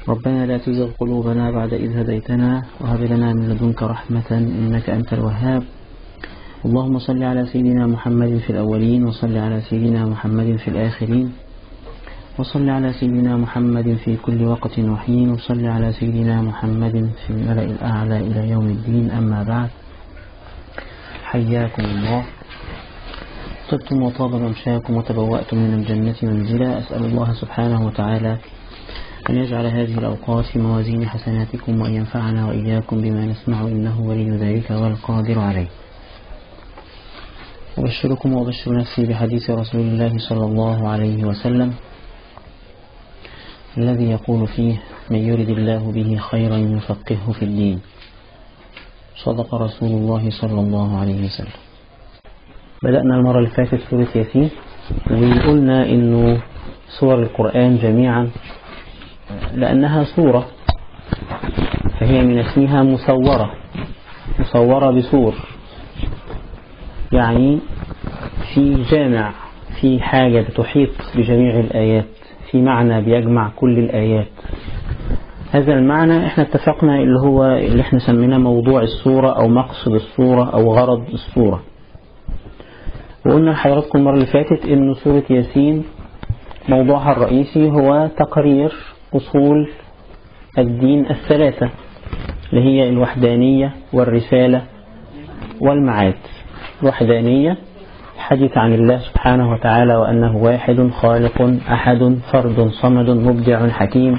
ربنا لا تزغ قلوبنا بعد إذ هديتنا وهب لنا من لدنك رحمة إنك أنت الوهاب. اللهم صل على سيدنا محمد في الأولين، وصل على سيدنا محمد في الآخرين، وصل على سيدنا محمد في كل وقت وحين، وصل على سيدنا محمد في الملأ الأعلى إلى يوم الدين. أما بعد، حياكم الله. طبتم وطاب ممشاكم وتبوأتم من الجنة منزلا. أسأل الله سبحانه وتعالى أن يجعل هذه الأوقات في موازين حسناتكم، وأن ينفعنا وإياكم بما نسمع، إنه ولي ذلك والقادر عليه. أبشركم وأبشر نفسي بحديث رسول الله صلى الله عليه وسلم الذي يقول فيه: من يرد الله به خيرا يفقهه في الدين. صدق رسول الله صلى الله عليه وسلم. بدأنا المرة اللي فاتت سورة ياسين، وقلنا إنه سور القرآن جميعا لأنها سورة فهي من اسمها مصورة بسور، يعني في جامع، في حاجة بتحيط بجميع الآيات، في معنى بيجمع كل الآيات. هذا المعنى احنا اتفقنا اللي احنا سميناه موضوع السورة أو مقصد السورة أو غرض السورة. وقلنا لحضراتكم المرة اللي فاتت إنه سورة ياسين موضوعها الرئيسي هو تقرير أصول الدين الثلاثة، اللي هي الوحدانية والرسالة والمعاد. الوحدانية حديث عن الله سبحانه وتعالى وأنه واحد خالق أحد فرد صمد مبدع حكيم.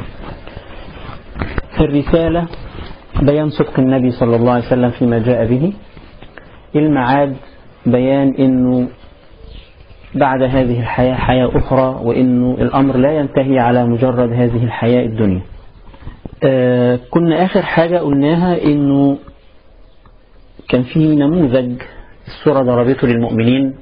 الرسالة بيان صدق النبي صلى الله عليه وسلم فيما جاء به. المعاد بيان إنه بعد هذه الحياة حياة أخرى، وإنه الأمر لا ينتهي على مجرد هذه الحياة الدنيا. كنا آخر حاجة قلناها إنه كان فيه نموذج السورة ضربته للمؤمنين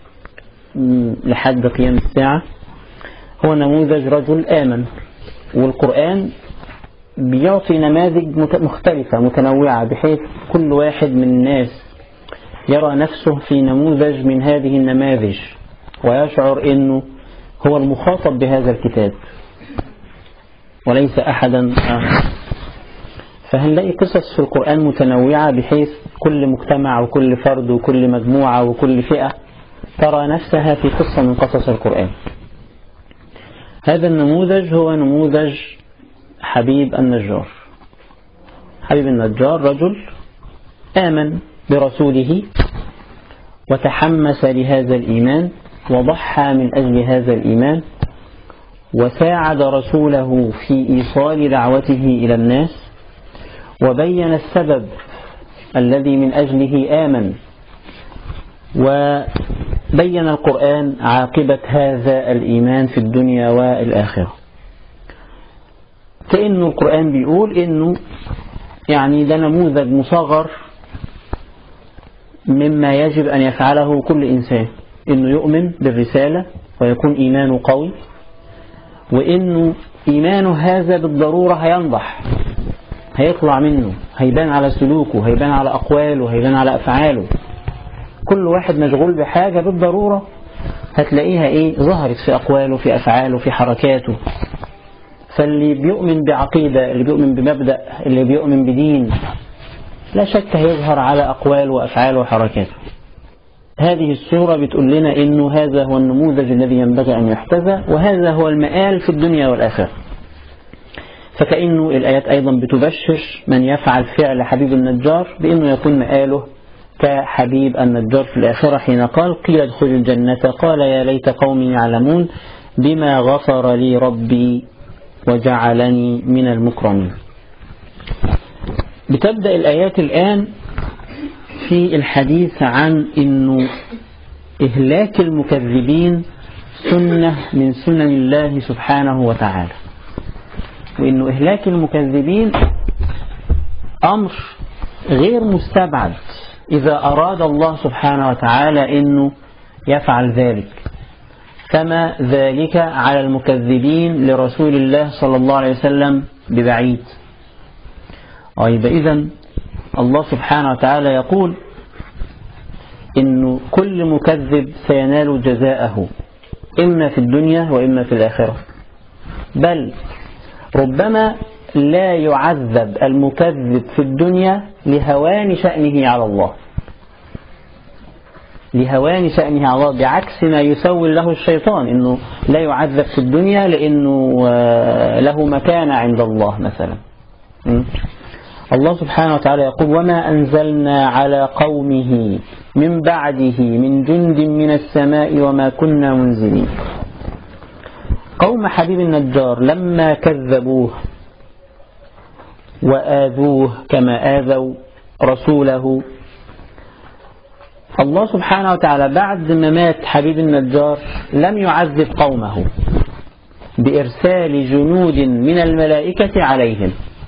لحد قيام الساعة، هو نموذج رجل آمن. والقرآن بيعطي نماذج مختلفة متنوعة، بحيث كل واحد من الناس يرى نفسه في نموذج من هذه النماذج ويشعر أنه هو المخاطب بهذا الكتاب وليس أحدا آخر. فهنلاقي قصص في القرآن متنوعة، بحيث كل مجتمع وكل فرد وكل مجموعة وكل فئة ترى نفسها في قصة من قصص القرآن. هذا النموذج هو نموذج حبيب النجار. حبيب النجار رجل آمن برسوله وتحمس لهذا الإيمان وضحى من أجل هذا الإيمان، وساعد رسوله في إيصال دعوته إلى الناس، وبين السبب الذي من أجله آمن، وبين القرآن عاقبة هذا الإيمان في الدنيا والآخرة. كأنه القرآن بيقول إنه يعني ده نموذج مصغر مما يجب أن يفعله كل إنسان، إنه يؤمن بالرسالة ويكون إيمانه قوي، وإنه إيمانه هذا بالضرورة هينضح، هيطلع منه، هيبان على سلوكه، هيبان على أقواله، هيبان على أفعاله. كل واحد مشغول بحاجة بالضرورة هتلاقيها ظهرت في أقواله، في أفعاله، في حركاته. فاللي بيؤمن بعقيدة، اللي بيؤمن بمبدأ، اللي بيؤمن بدين، لا شك هيظهر على أقوال وأفعال وحركاته. هذه السورة بتقول لنا إنه هذا هو النموذج الذي ينبغي أن يحتذى، وهذا هو المآل في الدنيا والآخرة. فكأنه الآيات أيضا بتبشر من يفعل فعل حبيب النجار بأنه يكون مآله كحبيب النجار في الآخرة، حين قال: قيل ادخل الجنة قال يا ليت قومي يعلمون بما غفر لي ربي وجعلني من المكرمين. بتبدأ الآيات الآن في الحديث عن إنه إهلاك المكذبين سنة من سنن الله سبحانه وتعالى، وإنه إهلاك المكذبين أمر غير مستبعد إذا أراد الله سبحانه وتعالى إنه يفعل ذلك. فما ذلك على المكذبين لرسول الله صلى الله عليه وسلم ببعيد. يبقى إذن الله سبحانه وتعالى يقول إنه كل مكذب سينال جزاءه إما في الدنيا وإما في الآخرة، بل ربما لا يعذب المكذب في الدنيا لهوان شأنه على الله، لهوان شأنه على الله، بعكس ما يسول له الشيطان، إنه لا يعذب في الدنيا لأنه له مكانة عند الله مثلا. الله سبحانه وتعالى يقول: وما أنزلنا على قومه من بعده من جند من السماء وما كنا منزلين. قوم حبيب النجار لما كذبوه وآذوه كما آذوا رسوله، الله سبحانه وتعالى بعد ما مات حبيب النجار لم يعذب قومه بإرسال جنود من الملائكة عليهم.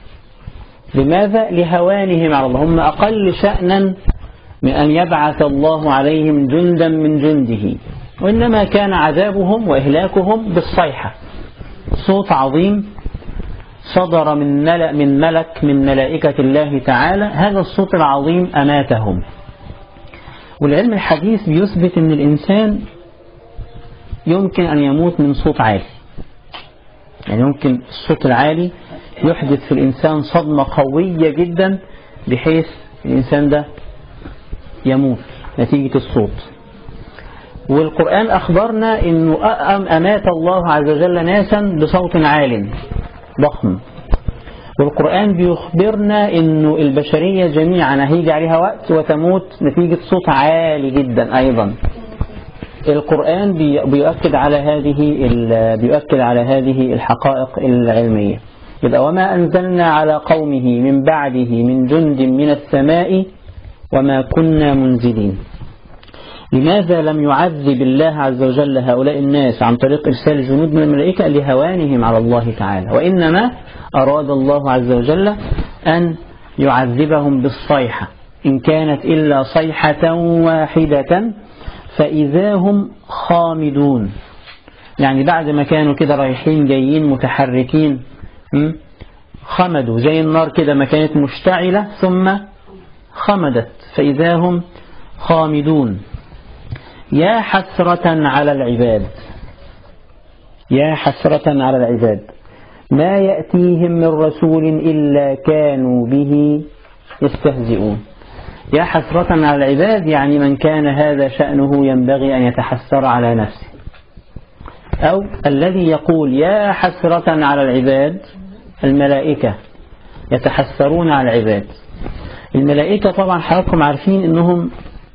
لماذا؟ لهوانهم على الله، هم أقل شأنا من أن يبعث الله عليهم جندا من جنده، وإنما كان عذابهم وإهلاكهم بالصيحة، صوت عظيم صدر من ملك من ملائكة الله تعالى، هذا الصوت العظيم أماتهم. والعلم الحديث بيثبت أن الإنسان يمكن أن يموت من صوت عالي، يعني يمكن الصوت العالي يحدث في الإنسان صدمة قوية جدا بحيث الإنسان ده يموت نتيجة الصوت. والقرآن أخبرنا أنه أمات الله عز وجل ناسا بصوت عال ضخم، والقرآن بيخبرنا أنه البشرية جميعا هيجي عليها وقت وتموت نتيجة صوت عالي جدا أيضا. القرآن بيؤكد على هذه الحقائق العلمية. يبقى وما أنزلنا على قومه من بعده من جند من السماء وما كنا منزلين. لماذا لم يعذب الله عز وجل هؤلاء الناس عن طريق إرسال جنود من الملائكة؟ لهوانهم على الله تعالى، وإنما أراد الله عز وجل أن يعذبهم بالصيحة، إن كانت إلا صيحة واحدة فإذا هم خامدون. يعني بعد ما كانوا كده رايحين جايين متحركين خمدوا زي النار كده، ما كانت مشتعلة ثم خمدت فإذا هم خامدون. يا حسرة على العباد، يا حسرة على العباد ما يأتيهم من رسول إلا كانوا به يستهزئون. يا حسرة على العباد يعني من كان هذا شأنه ينبغي أن يتحسر على نفسه. أو الذي يقول يا حسرة على العباد الملائكة يتحسرون على العباد. الملائكة طبعا حضراتكم عارفين أنهم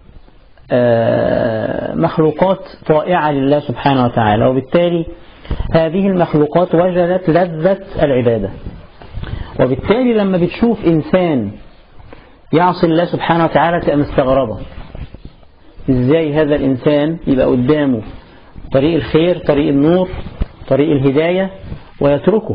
مخلوقات طائعة لله سبحانه وتعالى، وبالتالي هذه المخلوقات وجدت لذة العبادة. وبالتالي لما بتشوف إنسان يعصي الله سبحانه وتعالى تبقى مستغربة إزاي هذا الإنسان يبقى قدامه طريق الخير، طريق النور، طريق الهداية، ويتركه.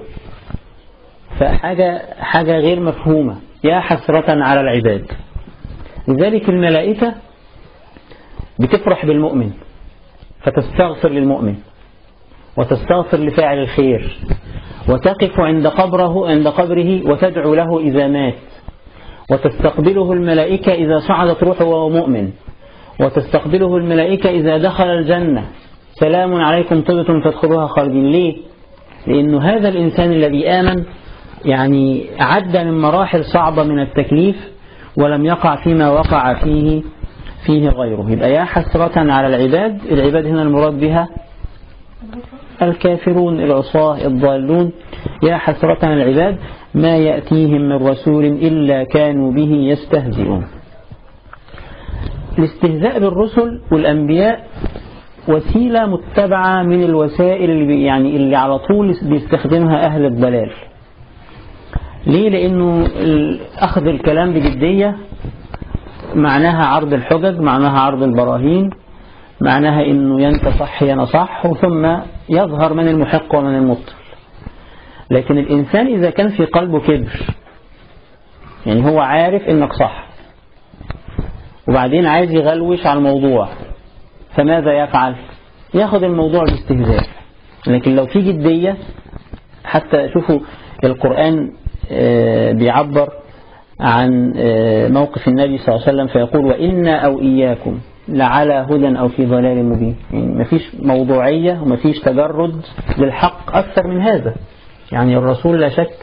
فحاجة غير مفهومة. يا حسرة على العباد. لذلك الملائكة بتفرح بالمؤمن فتستغفر للمؤمن وتستغفر لفاعل الخير، وتقف عند قبره وتدعو له إذا مات، وتستقبله الملائكة إذا صعدت روحه وهو مؤمن، وتستقبله الملائكة إذا دخل الجنة، سلام عليكم طبتم فادخلوها خالدين. ليه؟ لأنه هذا الإنسان الذي آمن يعني عدى من مراحل صعبة من التكليف ولم يقع فيما وقع فيه غيره. يبقى يا حسرة على العباد. العباد هنا المراد بها الكافرون العصاة الضالون. يا حسرة على العباد ما يأتيهم من رسول إلا كانوا به يستهزئون. الاستهزاء بالرسل والأنبياء وسيلة متبعة من الوسائل اللي على طول بيستخدمها أهل الضلال. ليه؟ لأنه أخذ الكلام بجدية معناها عرض الحجج، معناها عرض البراهين، معناها أنه ينتصح ينصح، ثم يظهر من المحق ومن المبطل. لكن الإنسان إذا كان في قلبه كبر، يعني هو عارف أنك صح وبعدين عايز يغلوش على الموضوع، فماذا يفعل؟ ياخد الموضوع باستهزاء. لكن لو في جدية، حتى شوفوا القرآن بيعبر عن موقف النبي صلى الله عليه وسلم فيقول وإنا أو إياكم لعلى هدى أو في ضلال مبين. يعني مفيش موضوعية ومفيش تجرد للحق أكثر من هذا. يعني الرسول لا شك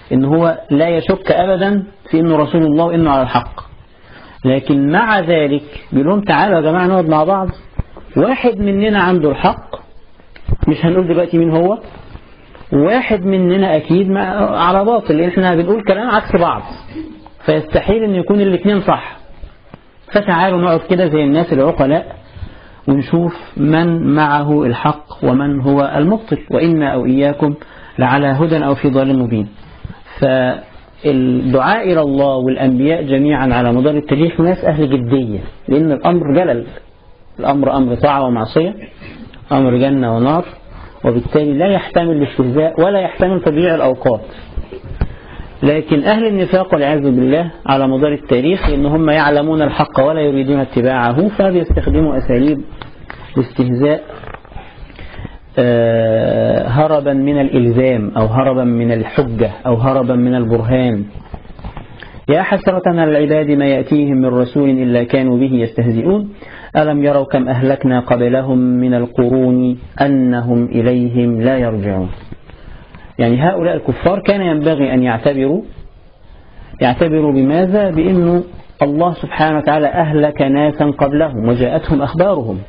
إن هو لا يشك أبدا في إنه رسول الله وإنه على الحق. لكن مع ذلك بيقولون تعالوا يا جماعة نقعد مع بعض، واحد مننا عنده الحق، مش هنقول دلوقتي مين هو، واحد مننا أكيد على باطل، لأن احنا بنقول كلام عكس بعض، فيستحيل أن يكون الاثنين صح. فتعالوا نقعد كده زي الناس العقلاء ونشوف من معه الحق ومن هو المبطل، وإنا أو إياكم لعلى هدى أو في ضلال مبين. فالدعاء إلى الله والأنبياء جميعا على مدار التاريخ ناس أهل جدية، لأن الأمر جلل، الأمر أمر طاعة ومعصية، أمر جنة ونار، وبالتالي لا يحتمل الاستهزاء ولا يحتمل تضييع الأوقات. لكن أهل النفاق والعياذ بالله على مدار التاريخ إن هم يعلمون الحق ولا يريدون اتباعه، فبيستخدموا أساليب الاستهزاء هربا من الإلزام أو هربا من الحجة أو هربا من البرهان. يا حسرة على العباد ما يأتيهم من رسول إلا كانوا به يستهزئون ألم يروا كم أهلكنا قبلهم من القرون أنهم إليهم لا يرجعون. يعني هؤلاء الكفار كان ينبغي أن يعتبروا بماذا؟ بأنه الله سبحانه وتعالى أهلك ناسا قبلهم وجاءتهم أخبارهم.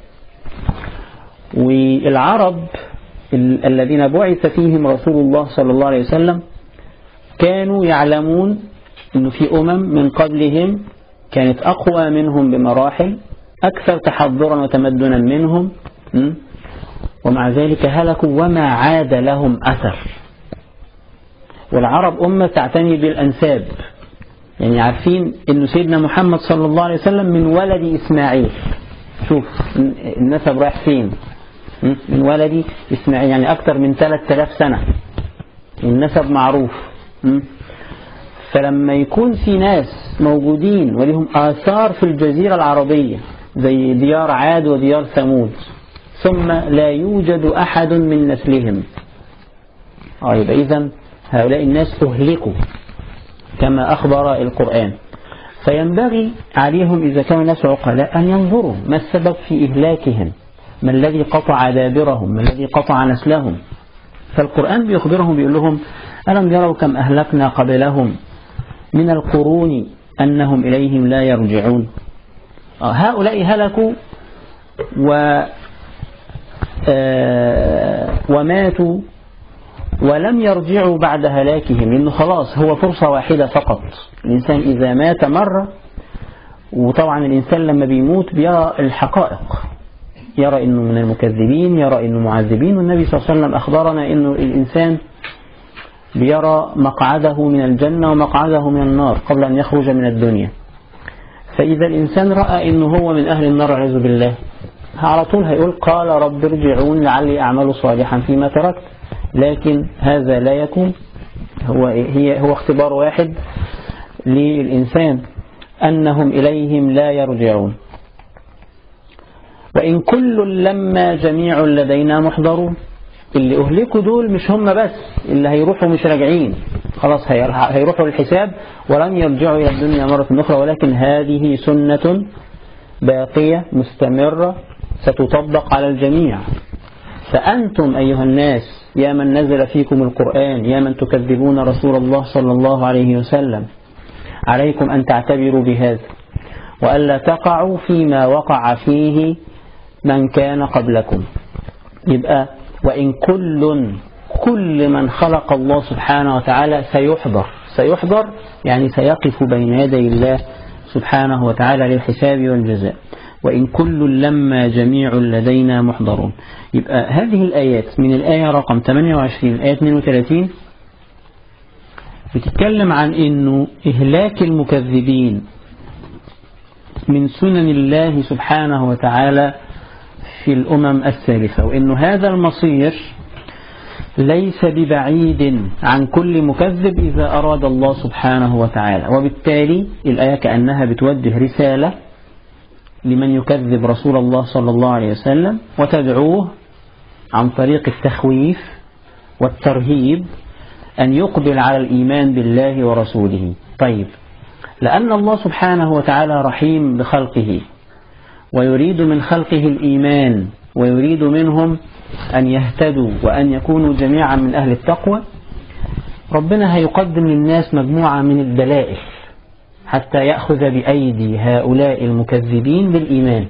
والعرب الذين بعث فيهم رسول الله صلى الله عليه وسلم كانوا يعلمون أنه في من قبلهم كانت أقوى منهم بمراحل، أكثر تحضرا وتمدنا منهم، ومع ذلك هلكوا وما عاد لهم أثر. والعرب أمة تعتني بالأنساب، يعني عارفين أن سيدنا محمد صلى الله عليه وسلم من ولد إسماعيل. شوف النسب رايح فين، من ولد إسماعيل، يعني أكثر من 3000 سنة والنسب معروف. فلما يكون في ناس موجودين ولهم آثار في الجزيرة العربية زي ديار عاد وديار ثمود ثم لا يوجد أحد من نسلهم، يبقى إذن هؤلاء الناس أهلكوا كما أخبر القرآن. فينبغي عليهم إذا كانوا الناس عقلاء أن ينظروا ما السبب في إهلاكهم، ما الذي قطع دابرهم، ما الذي قطع نسلهم. فالقرآن بيخبرهم بيقول لهم ألم يروا كم أهلكنا قبلهم من القرون أنهم إليهم لا يرجعون. هؤلاء هلكوا وماتوا ولم يرجعوا بعد هلاكهم، لأنه خلاص هو فرصة واحدة فقط. الإنسان إذا مات مرة، وطبعا الإنسان لما بيموت بيرى الحقائق، يرى إنه من المكذبين، يرى إنه معذبين. والنبي صلى الله عليه وسلم أخبرنا إنه الإنسان بيرى مقعده من الجنة ومقعده من النار قبل أن يخرج من الدنيا. فإذا الإنسان رأى إنه هو من أهل النار والعياذ بالله، على طول هيقول قال رب ارجعون لعلي أعمل صالحا فيما تركت. لكن هذا لا يكون، هو اختبار واحد للإنسان أنهم إليهم لا يرجعون. وإن كل لما جميع لدينا محضرون. اللي أهلكوا دول مش هم بس اللي هيروحوا مش راجعين، خلاص هيروحوا الحساب ولن يرجعوا إلى الدنيا مرة أخرى، ولكن هذه سنة باقية مستمرة ستطبق على الجميع. فأنتم أيها الناس يا من نزل فيكم القرآن، يا من تكذبون رسول الله صلى الله عليه وسلم، عليكم أن تعتبروا بهذا وألا تقعوا فيما وقع فيه من كان قبلكم. يبقى وإن كل من خلق الله سبحانه وتعالى سيحضر يعني سيقف بين يدي الله سبحانه وتعالى للحساب والجزاء. وإن كل لما جميع لدينا محضرون. يبقى هذه الآيات من الآية رقم 28 الآية 32 بتتكلم عن إنه إهلاك المكذبين من سنن الله سبحانه وتعالى في الأمم السالفة، وإنه هذا المصير ليس ببعيد عن كل مكذب إذا أراد الله سبحانه وتعالى. وبالتالي الآية كأنها بتوجه رسالة لمن يكذب رسول الله صلى الله عليه وسلم وتدعوه عن طريق التخويف والترهيب أن يقبل على الإيمان بالله ورسوله. طيب، لأن الله سبحانه وتعالى رحيم بخلقه ويريد من خلقه الإيمان ويريد منهم أن يهتدوا وأن يكونوا جميعا من أهل التقوى، ربنا هيقدم للناس مجموعة من الدلائل حتى يأخذ بأيدي هؤلاء المكذبين بالإيمان.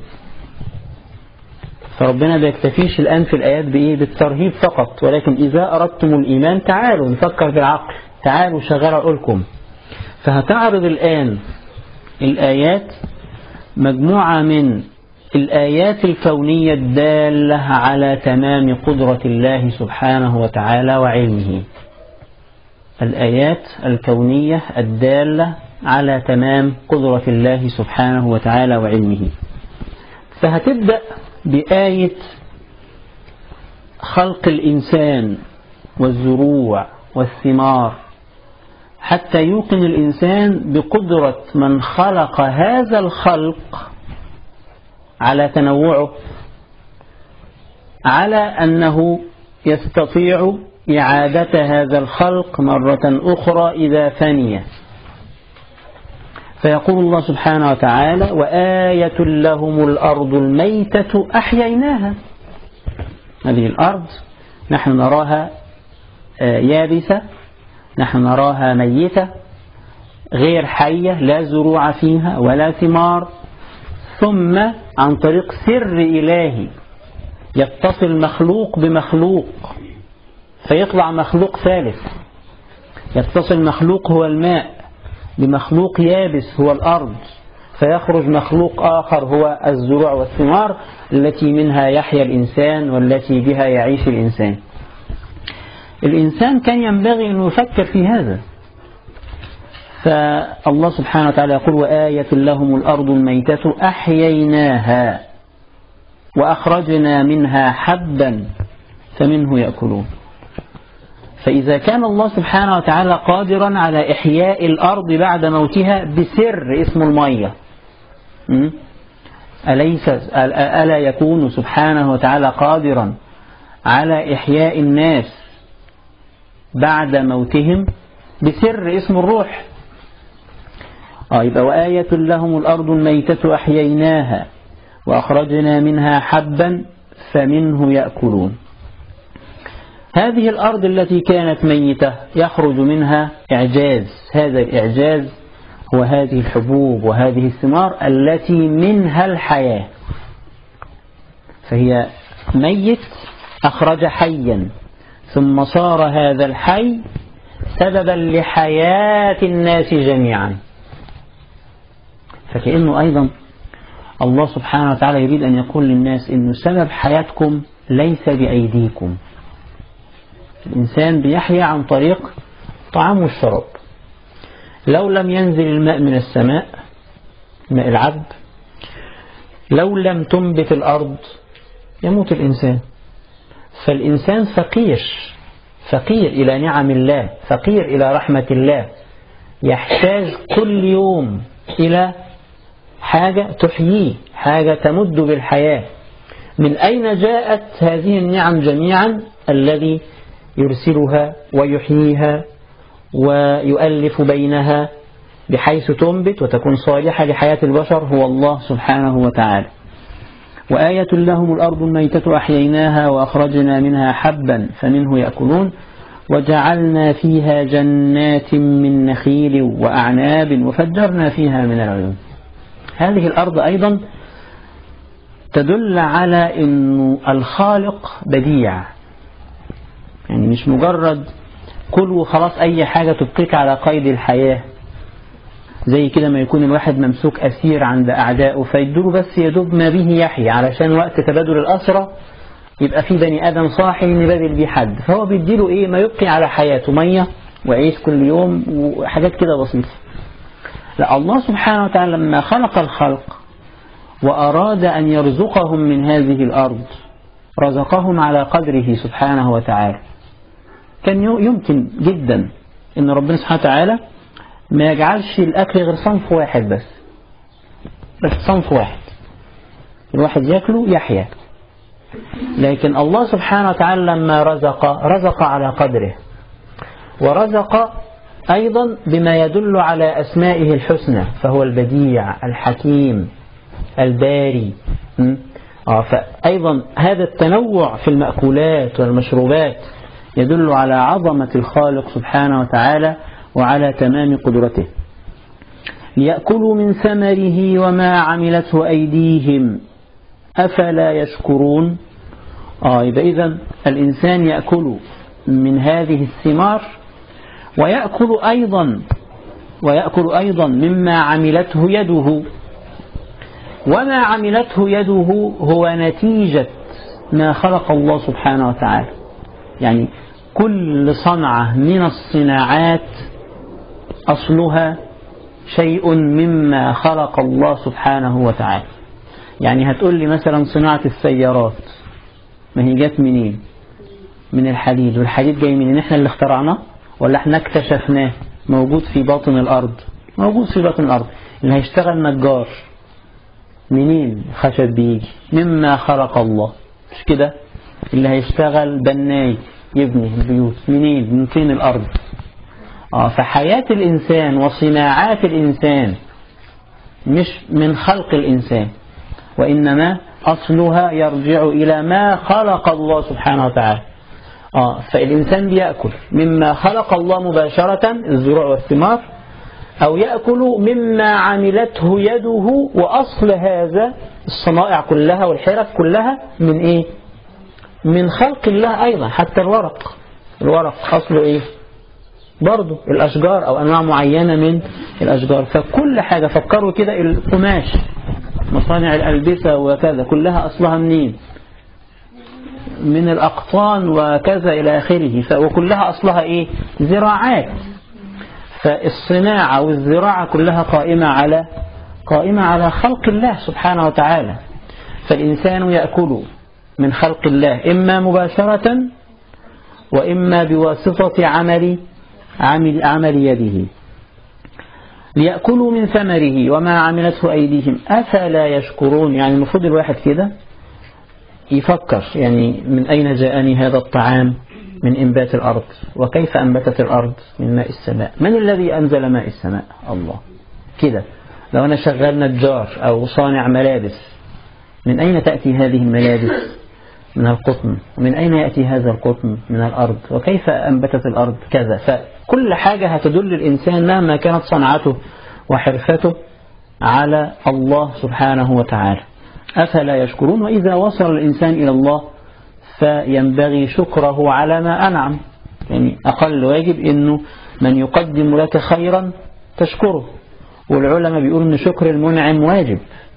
فربنا بيكتفيش الآن في الآيات بالترهيب فقط، ولكن إذا أردتم الإيمان تعالوا نفكر بالعقل، تعالوا شغال عقولكم. فهتعرض الآن الآيات مجموعة من الآيات الكونية الدالة على تمام قدرة الله سبحانه وتعالى وعلمه. الآيات الكونية الدالة على تمام قدرة الله سبحانه وتعالى وعلمه. فهتبدأ بآية خلق الإنسان والزروع والثمار، حتى يوقن الإنسان بقدرة من خلق هذا الخلق على تنوعه، على أنه يستطيع إعادة هذا الخلق مرة أخرى إذا فني. فيقول الله سبحانه وتعالى: وآية لهم الأرض الميتة أحييناها. هذه الأرض نحن نراها يابسة، نحن نراها ميتة غير حية، لا زروع فيها ولا ثمار، ثم عن طريق سر إلهي يتصل مخلوق بمخلوق فيطلع مخلوق ثالث، يتصل مخلوق هو الماء بمخلوق يابس هو الأرض، فيخرج مخلوق آخر هو الزروع والثمار التي منها يحيا الإنسان والتي بها يعيش الإنسان. الإنسان كان ينبغي أن يفكر في هذا. فالله سبحانه وتعالى يقول: وآية لهم الأرض الميتة أحييناها وأخرجنا منها حبا فمنه يأكلون. فإذا كان الله سبحانه وتعالى قادرا على إحياء الأرض بعد موتها بسر اسم المية، ألا يكون سبحانه وتعالى قادرا على إحياء الناس بعد موتهم بسر اسم الروح؟ يبقى وآية لهم الأرض الميتة أحييناها وأخرجنا منها حبا فمنه يأكلون. هذه الأرض التي كانت ميتة يخرج منها إعجاز، هذا الإعجاز هو هذه الحبوب وهذه الثمار التي منها الحياة. فهي ميت أخرج حيا، ثم صار هذا الحي سببا لحياة الناس جميعا. فكأنه أيضا الله سبحانه وتعالى يريد أن يقول للناس إنه سبب حياتكم ليس بأيديكم. الإنسان بيحيا عن طريق طعام والشراب. لو لم ينزل الماء من السماء، ماء العذب، لو لم تنبت الأرض يموت الإنسان. فالإنسان فقير إلى نعم الله، فقير إلى رحمة الله، يحتاج كل يوم إلى حاجة تحييه، حاجة تمد بالحياة. من أين جاءت هذه النعم جميعا؟ الذي يرسلها ويحييها ويؤلف بينها بحيث تنبت وتكون صالحة لحياة البشر هو الله سبحانه وتعالى. وآية لهم الأرض الميتة أحييناها وأخرجنا منها حبا فمنه يأكلون وجعلنا فيها جنات من نخيل وأعناب وفجرنا فيها من العيون. هذه الأرض أيضا تدل على أن الخالق بديع، يعني مش مجرد كل وخلاص أي حاجة تبقيك على قيد الحياة، زي كده ما يكون الواحد ممسوك أسير عند أعدائه فيدوله بس يدوب ما به يحيى علشان وقت تبادل الأسرة يبقى في بني آدم صاحي نبادل بيه حد، فهو بيديله ما يبقي على حياته، مية وعيش كل يوم وحاجات كده بسيطة. لا، الله سبحانه وتعالى لما خلق الخلق وأراد أن يرزقهم من هذه الأرض رزقهم على قدره سبحانه وتعالى. كان يمكن جدا أن ربنا سبحانه وتعالى ما يجعلش الأكل غير صنف واحد بس صنف واحد الواحد يأكله يحيا، لكن الله سبحانه وتعالى لما رزق على قدره، ورزق أيضا بما يدل على أسمائه الحسنى، فهو البديع الحكيم الباري. فأيضا هذا التنوع في المأكولات والمشروبات يدل على عظمة الخالق سبحانه وتعالى وعلى تمام قدرته. ليأكلوا من ثمره وما عملته أيديهم أفلا يشكرون. يبقى إذن الإنسان يأكل من هذه الثمار ويأكل أيضا مما عملته يده. وما عملته يده هو نتيجة ما خلق الله سبحانه وتعالى. يعني كل صنعة من الصناعات أصلها شيء مما خلق الله سبحانه وتعالى. يعني هتقول لي مثلا صناعة السيارات، ما هي جت منين؟ من الحديد. والحديد جاي منين؟ احنا اللي اخترعناه ولا احنا اكتشفناه؟ موجود في باطن الأرض، موجود في باطن الأرض. اللي هيشتغل نجار منين خشب بيجي؟ مما خلق الله، مش كده؟ اللي هيشتغل بناي يبني البيوت منين؟ من طين الأرض. فحياة الإنسان وصناعات الإنسان مش من خلق الإنسان، وإنما أصلها يرجع إلى ما خلق الله سبحانه وتعالى. فالإنسان بيأكل مما خلق الله مباشرة، الزروع والثمار، أو يأكل مما عملته يده. وأصل هذا الصنائع كلها والحرف كلها من إيه؟ من خلق الله أيضا. حتى الورق أصله إيه؟ برضو الأشجار أو أنواع معينة من الأشجار. فكل حاجة فكروا كده، القماش، مصانع الألبسة وكذا، كلها أصلها منين؟ من الأقطان وكذا إلى آخره. وكلها أصلها إيه؟ زراعات. فالصناعة والزراعة كلها قائمة على خلق الله سبحانه وتعالى. فالإنسان يأكل من خلق الله إما مباشرة وإما بواسطة عمل يده. ليأكلوا من ثمره وما عملته أيديهم أفلا يشكرون. يعني المفروض الواحد كده يفكر، يعني من أين جاءني هذا الطعام؟ من إنبات الأرض. وكيف أنبتت الأرض؟ من ماء السماء. من الذي أنزل ماء السماء؟ الله. كده لو أنا شغال نجار أو صانع ملابس، من أين تأتي هذه الملابس؟ من القطن. ومن أين يأتي هذا القطن؟ من الأرض. وكيف أنبتت الأرض؟ كذا. فكل حاجة هتدل الإنسان مهما كانت صنعته وحرفته على الله سبحانه وتعالى. أفلا يشكرون. وإذا وصل الإنسان إلى الله فينبغي شكره على ما أنعم. يعني أقل واجب إنه من يقدم لك خيرا تشكره. والعلماء بيقولوا إن شكر المنعم واجب،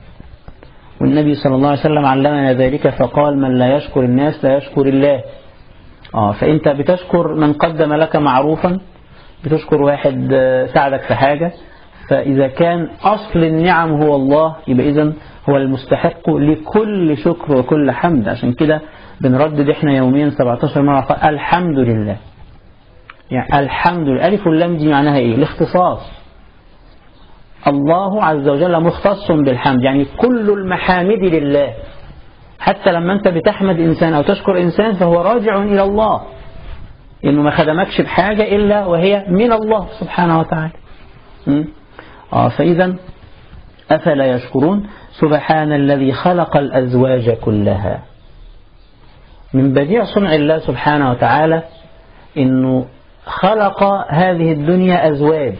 والنبي صلى الله عليه وسلم علمنا ذلك فقال: من لا يشكر الناس لا يشكر الله. فأنت بتشكر من قدم لك معروفا، بتشكر واحد ساعدك في حاجة. فإذا كان أصل النعم هو الله، يبقى إذن هو المستحق لكل شكر وكل حمد. عشان كده بنردد إحنا يوميا 17 مرة قال الحمد لله. يعني الحمد لله، ألف واللام دي معناها إيه؟ الاختصاص. الله عز وجل مختص بالحمد، يعني كل المحامد لله. حتى لما أنت بتحمد إنسان أو تشكر إنسان فهو راجع إلى الله، إنه ما خدمكش بحاجة إلا وهي من الله سبحانه وتعالى. فإذا أفلا يشكرون. سبحان الذي خلق الأزواج كلها. من بديع صنع الله سبحانه وتعالى إنه خلق هذه الدنيا أزواج.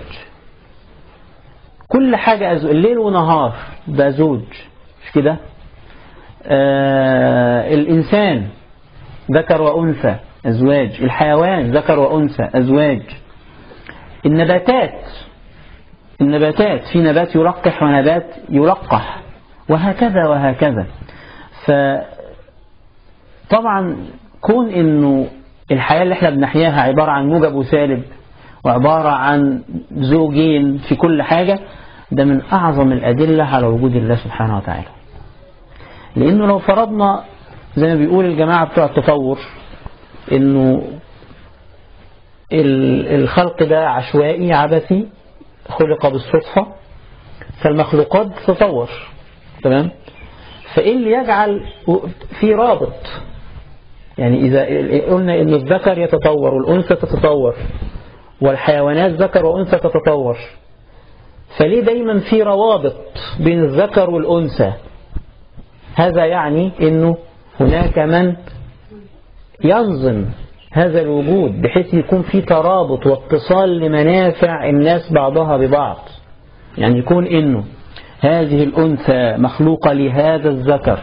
كل حاجة أزواج، الليل ونهار ده زوج، مش كده؟ الإنسان ذكر وأنثى أزواج، الحيوان ذكر وأنثى أزواج، النباتات في نبات يلقح ونبات يلقح، وهكذا وهكذا. فطبعا كون إنه الحياة اللي احنا بنحياها عبارة عن موجب وسالب، وعبارة عن زوجين في كل حاجة، ده من أعظم الأدلة على وجود الله سبحانه وتعالى. لأنه لو فرضنا زي ما بيقول الجماعة بتوع التطور إنه الخلق ده عشوائي عبثي خلق بالصدفة، فالمخلوقات تتطور، تمام؟ فإيه اللي يجعل في رابط؟ يعني إذا قلنا إن الذكر يتطور والأنثى تتطور والحيوانات ذكر وأنثى تتطور، فليه دايما في روابط بين الذكر والأنثى؟ هذا يعني إنه هناك من ينظم هذا الوجود بحيث يكون في ترابط واتصال لمنافع الناس بعضها ببعض. يعني يكون إنه هذه الأنثى مخلوقة لهذا الذكر،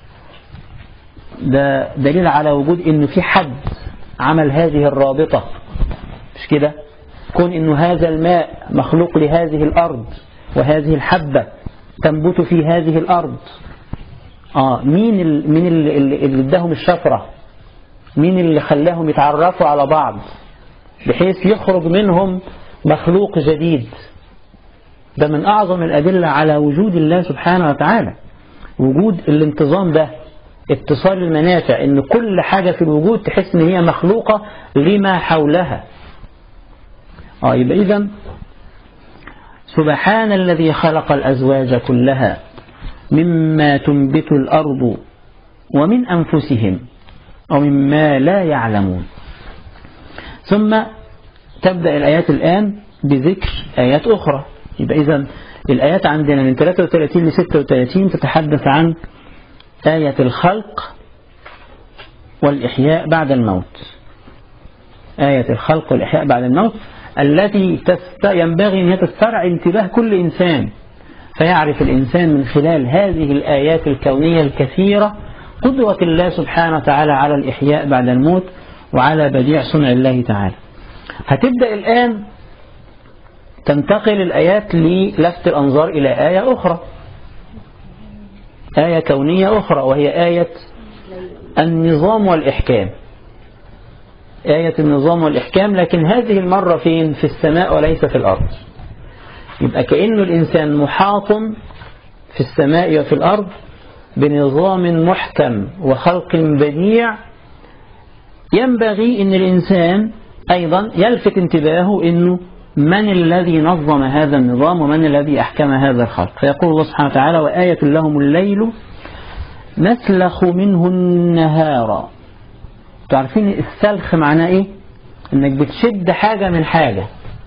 ده دليل على وجود إنه في حد عمل هذه الرابطة، مش كده؟ كون إنه هذا الماء مخلوق لهذه الأرض وهذه الحبة تنبت في هذه الأرض. مين اللي اداهم الشفرة؟ مين اللي خلاهم يتعرفوا على بعض بحيث يخرج منهم مخلوق جديد؟ ده من أعظم الأدلة على وجود الله سبحانه وتعالى، وجود الانتظام ده، اتصال المنافع، إن كل حاجة في الوجود تحس إن هي مخلوقة لما حولها. يبقى إذن سبحان الذي خلق الأزواج كلها مما تنبت الأرض ومن أنفسهم ومما لا يعلمون. ثم تبدأ الآيات الآن بذكر آيات أخرى. يبقى إذن الآيات عندنا من 33 ل 36 تتحدث عن آية الخلق والإحياء بعد الموت. آية الخلق والإحياء بعد الموت التي ينبغي أن تسترعي انتباه كل إنسان، فيعرف الإنسان من خلال هذه الآيات الكونية الكثيرة قدرة الله سبحانه وتعالى على الإحياء بعد الموت وعلى بديع صنع الله تعالى. هتبدأ الآن تنتقل الآيات للفت الأنظار إلى آية أخرى، آية كونية أخرى، وهي آية النظام والإحكام. آية النظام والإحكام، لكن هذه المرة فين؟ في السماء وليس في الأرض. يبقى كأنه الإنسان محاط في السماء وفي الأرض بنظام محكم وخلق بديع، ينبغي أن الإنسان أيضا يلفت انتباهه أنه من الذي نظم هذا النظام ومن الذي أحكم هذا الخلق. فيقول الله سبحانه وتعالى: وآية لهم الليل نسلخ منه النهار. تعرفين السلخ معناه إيه؟ إنك بتشد حاجة من حاجة،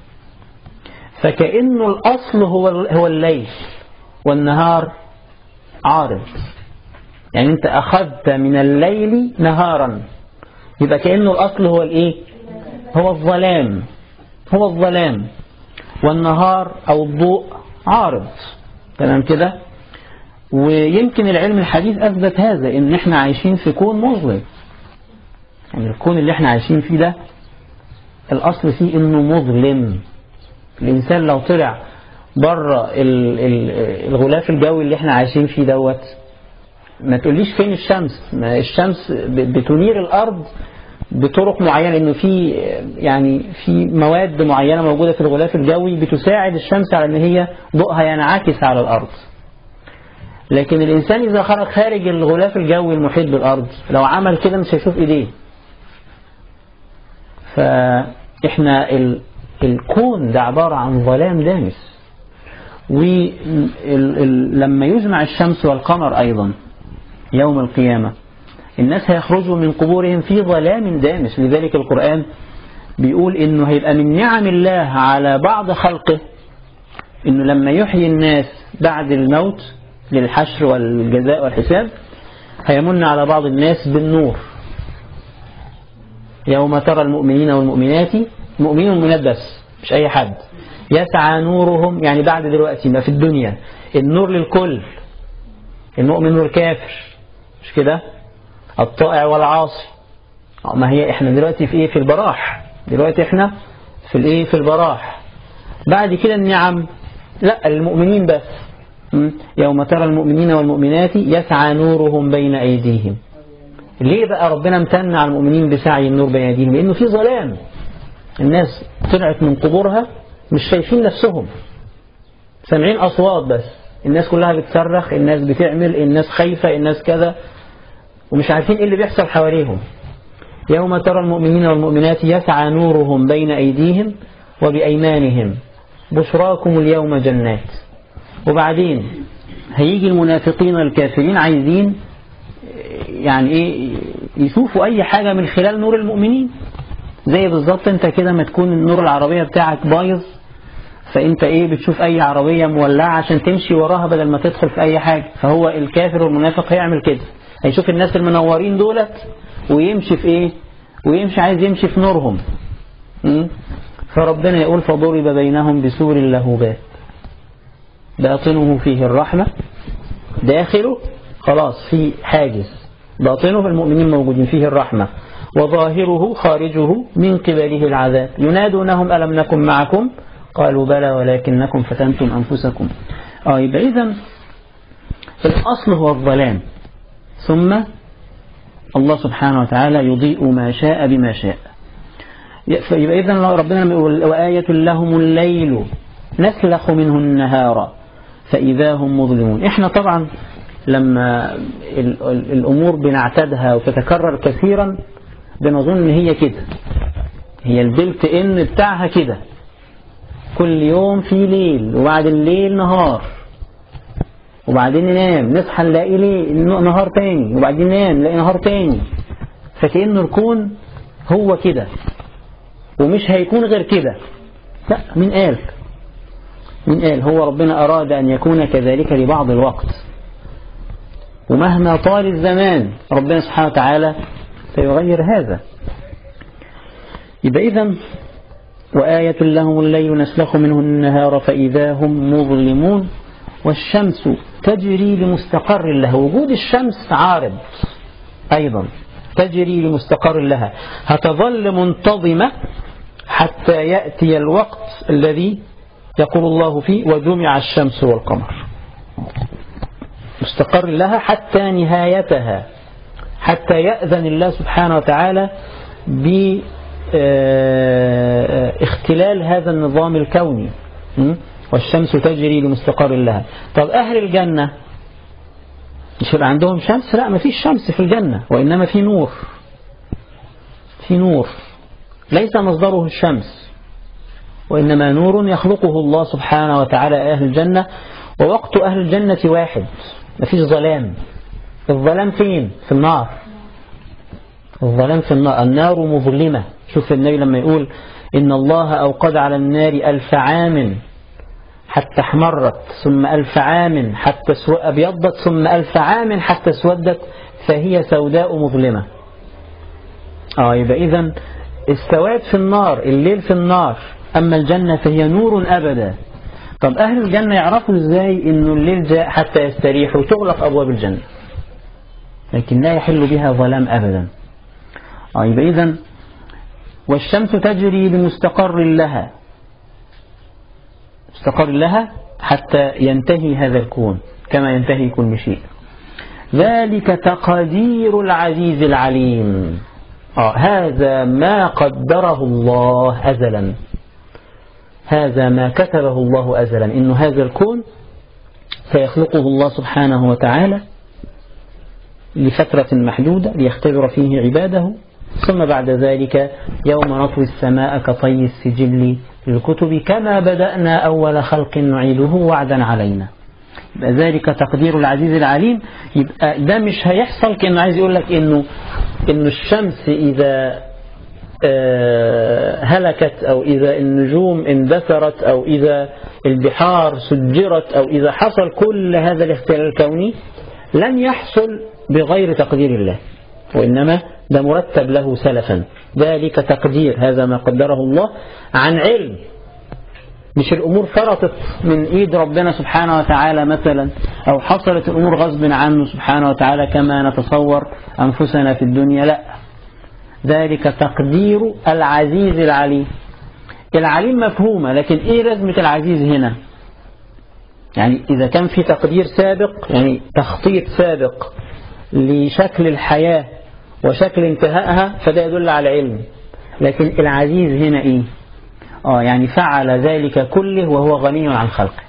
فكأنه الأصل هو الليل والنهار عارض. يعني أنت أخذت من الليل نهارا، يبقى كأنه الأصل هو الإيه؟ هو الظلام، هو الظلام، والنهار أو الضوء عارض. تمام كده؟ ويمكن العلم الحديث أثبت هذا، إن إحنا عايشين في كون مظلم. يعني الكون اللي إحنا عايشين فيه ده الأصل فيه إنه مظلم. الإنسان لو طلع بره الغلاف الجوي اللي إحنا عايشين فيه دوت، ما تقوليش فين الشمس. ما الشمس بتنير الأرض بطرق معينة، إنه في يعني في مواد معينة موجودة في الغلاف الجوي بتساعد الشمس على إن هي ضوءها ينعكس على الأرض. لكن الإنسان إذا خرج خارج الغلاف الجوي المحيط بالأرض، لو عمل كده مش هيشوف إيديه. فإحنا الكون ده عبارة عن ظلام دامس. ولما يجمع الشمس والقمر أيضا يوم القيامة، الناس هيخرجوا من قبورهم في ظلام دامس. لذلك القرآن بيقول إنه هيبقى من نعم الله على بعض خلقه إنه لما يحيي الناس بعد الموت للحشر والجزاء والحساب، هيمن على بعض الناس بالنور. يوم ترى المؤمنين والمؤمنات، المؤمنين والمؤمنات بس، مش أي حد، يسعى نورهم. يعني بعد دلوقتي ما في الدنيا النور للكل، المؤمن والكافر، مش كده؟ الطائع والعاصي. ما هي احنا دلوقتي في ايه؟ في البراح. دلوقتي احنا في الايه؟ في البراح. بعد كده النعم لا، المؤمنين بس. يوم ترى المؤمنين والمؤمنات يسعى نورهم بين أيديهم. ليه بقى ربنا امتن على المؤمنين بسعي النور بين أيديهم؟ لأنه في ظلام. الناس طلعت من قبورها مش شايفين نفسهم، سامعين أصوات بس، الناس كلها بتصرخ، الناس بتعمل، الناس خايفة، الناس كذا، ومش عارفين ايه اللي بيحصل حواليهم. يوم ترى المؤمنين والمؤمنات يسعى نورهم بين أيديهم وبأيمانهم بشراكم اليوم جنات. وبعدين هيجي المنافقين والكافرين عايزين يعني ايه؟ يشوفوا اي حاجة من خلال نور المؤمنين. زي بالظبط انت كده ما تكون النور العربية بتاعك بايظ، فانت ايه؟ بتشوف اي عربية مولعة عشان تمشي وراها بدل ما تدخل في اي حاجة. فهو الكافر والمنافق هيعمل كده، هيشوف الناس المنورين دولت ويمشي في ايه؟ ويمشي عايز يمشي في نورهم. فربنا يقول فضرب بينهم بسور له باب باطنه فيه الرحمة، داخله خلاص في حاجز، باطنه المؤمنين موجودين فيه الرحمة، وظاهره خارجه من قبله العذاب. ينادونهم ألم نكن معكم قالوا بلى ولكنكم فتنتم أنفسكم. يبقى إذن الأصل هو الظلام، ثم الله سبحانه وتعالى يضيء ما شاء بما شاء. يبقى إذن ربنا يقول وآية لهم الليل نسلخ منه النهار فإذا هم مظلمون. إحنا طبعا لما الأمور بنعتادها وتتكرر كثيرا بنظن إن هي كده، هي البلت إن بتاعها كده، كل يوم في ليل وبعد الليل نهار، وبعدين ننام نصحى نلاقي نهار تاني، وبعدين ننام نلاقي نهار تاني. فكأنه الكون هو كده ومش هيكون غير كده. لا، مين قال؟ هو ربنا أراد أن يكون كذلك لبعض الوقت، ومهما طال الزمان ربنا سبحانه وتعالى سيغير هذا. يبقى إذن وآية لهم الليل نسلخ منه النهار فإذا هم مظلمون والشمس تجري لمستقر لها. وجود الشمس عارض أيضا، تجري لمستقر لها، هتظل منتظمة حتى يأتي الوقت الذي يقول الله فيه وجمع الشمس والقمر. مستقر لها حتى نهايتها، حتى يأذن الله سبحانه وتعالى باختلال هذا النظام الكوني. والشمس تجري لمستقر لها. طب أهل الجنة مش يبقى عندهم شمس؟ لا، ما فيش شمس في الجنة، وإنما في نور. في نور ليس مصدره الشمس، وإنما نور يخلقه الله سبحانه وتعالى أهل الجنة. ووقت أهل الجنة واحد، ما فيش ظلام. الظلام فين؟ في النار. الظلام في النار، النار مظلمة. شوف النبي لما يقول إن الله أوقد على النار 1000 عام حتى احمرت، ثم 1000 عام حتى أبيضت، ثم 1000 عام حتى اسودت، فهي سوداء مظلمة. يبقى إذن السواد في النار، الليل في النار، أما الجنة فهي نور أبدا. طب أهل الجنة يعرفوا إزاي إنه الليل جاء حتى يستريحوا وتغلق أبواب الجنة، لكن لا يحل بها ظلام أبدا. يبقى إذن والشمس تجري لمستقر لها، مستقر لها حتى ينتهي هذا الكون كما ينتهي كل شيء. ذلك تقدير العزيز العليم. هذا ما قدره الله أزلا، هذا ما كتبه الله أزلا، إنه هذا الكون سيخلقه الله سبحانه وتعالى لفترة محدودة ليختبر فيه عباده، ثم بعد ذلك يوم نطوي السماء كطي السجل للكتب كما بدأنا أول خلق نعيده وعدا علينا. يبقى ذلك تقدير العزيز العليم. يبقى ده مش هيحصل كأنه عايز يقول لك إنه الشمس إذا هلكت، أو إذا النجوم اندثرت، أو إذا البحار سجرت، أو إذا حصل كل هذا الاختلال الكوني لن يحصل بغير تقدير الله، وإنما ده مرتب له سلفا. ذلك تقدير، هذا ما قدره الله عن علم، مش الأمور فرطت من إيد ربنا سبحانه وتعالى مثلا، أو حصلت الأمور غصب عنه سبحانه وتعالى كما نتصور أنفسنا في الدنيا. لا، ذلك تقدير العزيز العليم. العليم مفهومة، لكن إيه لازمة العزيز هنا؟ يعني إذا كان في تقدير سابق، يعني تخطيط سابق لشكل الحياة وشكل انتهائها، فده يدل على علم. لكن العزيز هنا إيه؟ يعني فعل ذلك كله وهو غني عن خلقه.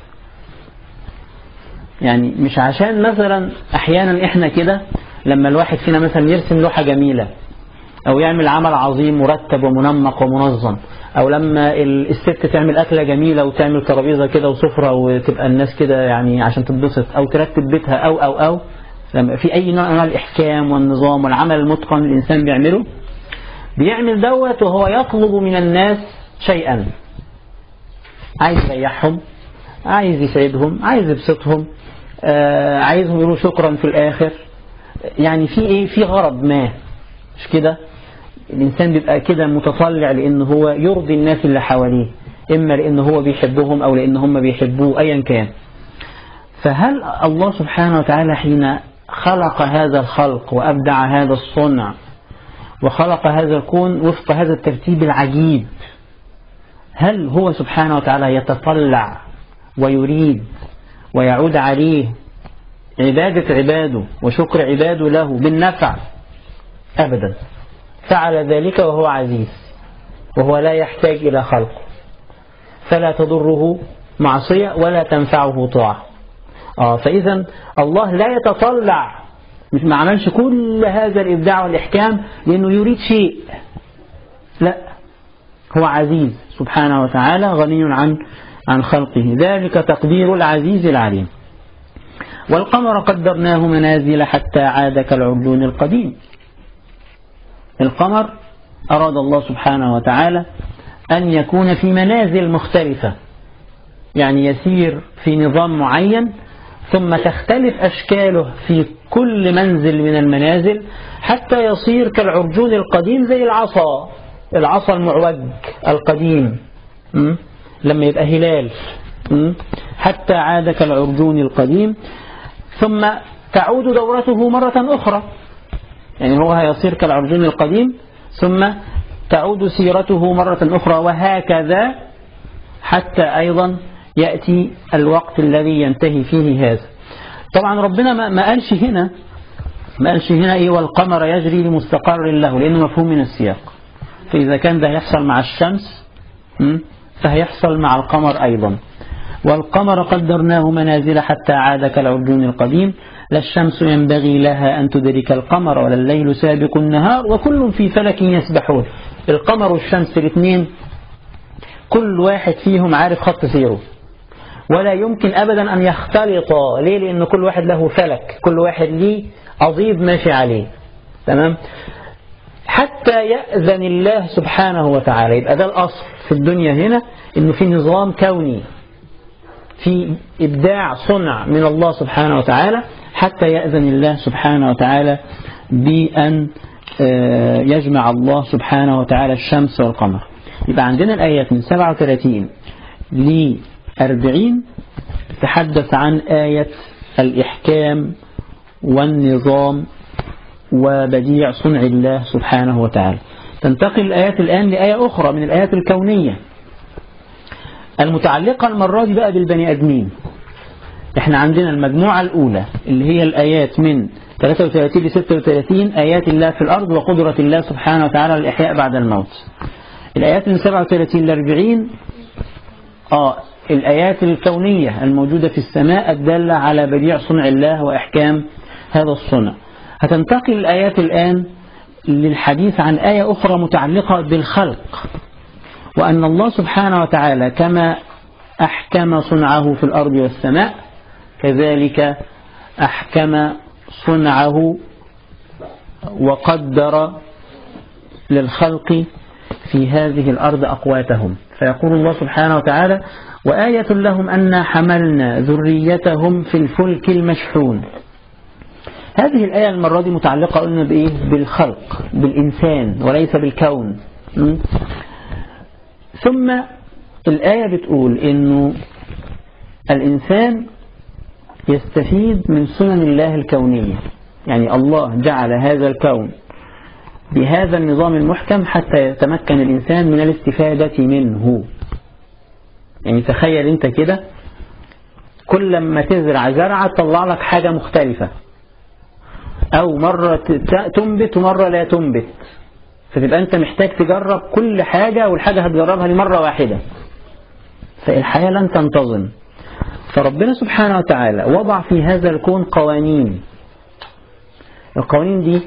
يعني مش عشان مثلا أحيانا إحنا كده لما الواحد فينا مثلا يرسم لوحة جميلة أو يعمل عمل عظيم مرتب ومنمق ومنظم، أو لما الست تعمل أكلة جميلة وتعمل ترابيزة كده وسفرة وتبقى الناس كده يعني عشان تتبسط، أو ترتب بيتها أو لما في أي نوع من الإحكام والنظام والعمل المتقن الإنسان بيعمل دوت وهو يطلب من الناس شيئا، عايز يريحهم، عايز يسعدهم، عايز يبسطهم، عايزهم يقولوا شكرا في الآخر، يعني في إيه، في غرض ما، مش كده؟ الإنسان بيبقى كده متطلع لأنه هو يرضي الناس اللي حواليه، إما لأنه هو بيحبهم أو لأن هم بيحبوه أيا كان. فهل الله سبحانه وتعالى حين خلق هذا الخلق وأبدع هذا الصنع وخلق هذا الكون وفق هذا الترتيب العجيب، هل هو سبحانه وتعالى يتطلع ويريد ويعود عليه عبادة عباده وشكر عباده له بالنفع؟ أبدا. فعل ذلك وهو عزيز وهو لا يحتاج إلى خلقه، فلا تضره معصية ولا تنفعه طاعة. فإذا الله لا يتطلع، مش ما عملش كل هذا الإبداع والإحكام لأنه يريد شيء، لا، هو عزيز سبحانه وتعالى غني عن خلقه. ذلك تقدير العزيز العليم. والقمر قدرناه منازل حتى عاد كالعرجون القديم. القمر أراد الله سبحانه وتعالى أن يكون في منازل مختلفة، يعني يسير في نظام معين ثم تختلف أشكاله في كل منزل من المنازل حتى يصير كالعرجون القديم، زي العصا المعوج القديم لما يبقى هلال، حتى عاد كالعرجون القديم، ثم تعود دورته مرة أخرى، يعني هو هيصير كالعرجون القديم ثم تعود سيرته مرة أخرى، وهكذا حتى أيضا يأتي الوقت الذي ينتهي فيه هذا. طبعا ربنا ما قالش هنا إيه والقمر يجري لمستقر له، لأنه مفهوم من السياق. فإذا كان ده يحصل مع الشمس فهيحصل مع القمر أيضا. والقمر قدرناه منازل حتى عاد كالعرجون القديم، لا الشمس ينبغي لها أن تدرك القمر ولا الليل سابق النهار وكل في فلك يسبحون. القمر والشمس الاثنين كل واحد فيهم عارف خط سيره، ولا يمكن أبدا أن يختلطا. ليه؟ لأن كل واحد له فلك، كل واحد ليه عضيد ماشي عليه، تمام؟ حتى يأذن الله سبحانه وتعالى. يبقى ده الأصل في الدنيا هنا، إنه في نظام كوني، في إبداع صنع من الله سبحانه وتعالى، حتى يأذن الله سبحانه وتعالى بأن يجمع الله سبحانه وتعالى الشمس والقمر. يبقى عندنا الآيات من 37 ل 40 تحدث عن آية الإحكام والنظام وبديع صنع الله سبحانه وتعالى. تنتقل الآيات الآن لآية أخرى من الآيات الكونية المتعلقة المرة دي بقى بالبني آدمين. احنا عندنا المجموعة الأولى اللي هي الآيات من 33 ل 36 آيات الله في الأرض وقدرة الله سبحانه وتعالى للإحياء بعد الموت. الآيات من 37 ل 40 الآيات الكونية الموجودة في السماء الدالة على بديع صنع الله وإحكام هذا الصنع. هتنتقل الآيات الآن للحديث عن آية أخرى متعلقة بالخلق، وأن الله سبحانه وتعالى كما أحكم صنعه في الأرض والسماء كذلك أحكم صنعه وقدر للخلق في هذه الأرض أقواتهم. فيقول الله سبحانه وتعالى: وآية لهم أنا حملنا ذريتهم في الفلك المشحون. هذه الآية المرة دي متعلقة قلنا بإيه؟ بالخلق، بالإنسان وليس بالكون. ثم الآية بتقول إنه الإنسان يستفيد من سنن الله الكونية، يعني الله جعل هذا الكون بهذا النظام المحكم حتى يتمكن الإنسان من الاستفادة منه. يعني تخيل أنت كده، كل ما تزرع زرعة تطلع لك حاجة مختلفة، أو مرة تنبت ومرة لا تنبت، فتبقى أنت محتاج تجرب كل حاجة، والحاجة هتجربها لمرة واحدة، فالحياة لن تنتظم. فربنا سبحانه وتعالى وضع في هذا الكون قوانين. القوانين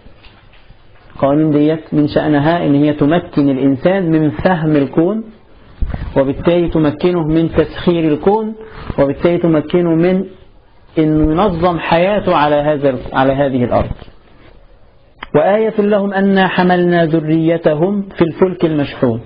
ديت من شأنها إن هي تمكن الإنسان من فهم الكون، وبالتالي تمكنه من تسخير الكون، وبالتالي تمكنه من إنه ينظم حياته على هذه الأرض. وآية لهم أنا حملنا ذريتهم في الفلك المشحون.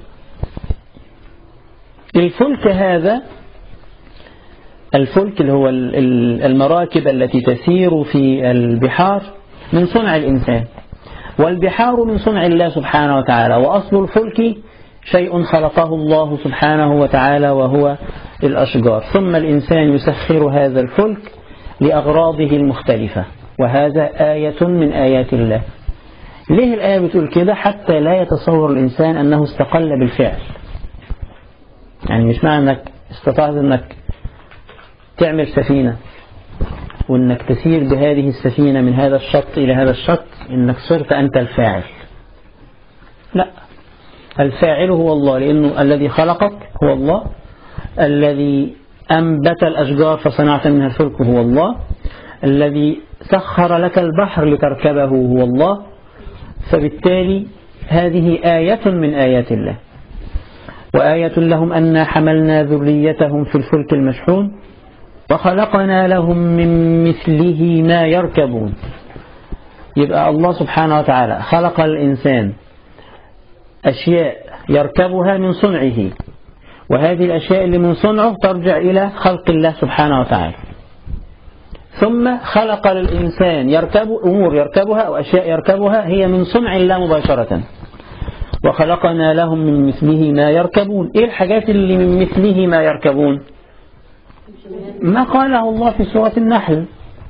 الفلك هذا، الفلك اللي هو المراكب التي تسير في البحار، من صنع الإنسان. والبحار من صنع الله سبحانه وتعالى، وأصل الفلك شيء خلقه الله سبحانه وتعالى وهو الأشجار، ثم الإنسان يسخر هذا الفلك لأغراضه المختلفة، وهذا آية من آيات الله. ليه الآية بتقول كده؟ حتى لا يتصور الإنسان أنه استقل بالفعل. يعني مش معنى أنك استطعت أنك تعمل سفينة وأنك تسير بهذه السفينة من هذا الشط إلى هذا الشط أنك صرت أنت الفاعل. لا، الفاعل هو الله، لأنه الذي خلقك هو الله، الذي أنبت الأشجار فصنعت منها الفلك هو الله، الذي سخر لك البحر لتركبه هو الله. فبالتالي هذه آية من آيات الله. وآية لهم أن حملنا ذريتهم في الفلك المشحون وخلقنا لهم من مثله ما يركبون. يبقى الله سبحانه وتعالى خلق الإنسان أشياء يركبها من صنعه، وهذه الأشياء اللي من صنعه ترجع إلى خلق الله سبحانه وتعالى. ثم خلق للإنسان أمور يركبها أو أشياء يركبها هي من صنع الله مباشرة. وخلقنا لهم من مثله ما يركبون. إيه الحاجات اللي من مثله ما يركبون؟ ما قاله الله في سورة النحل: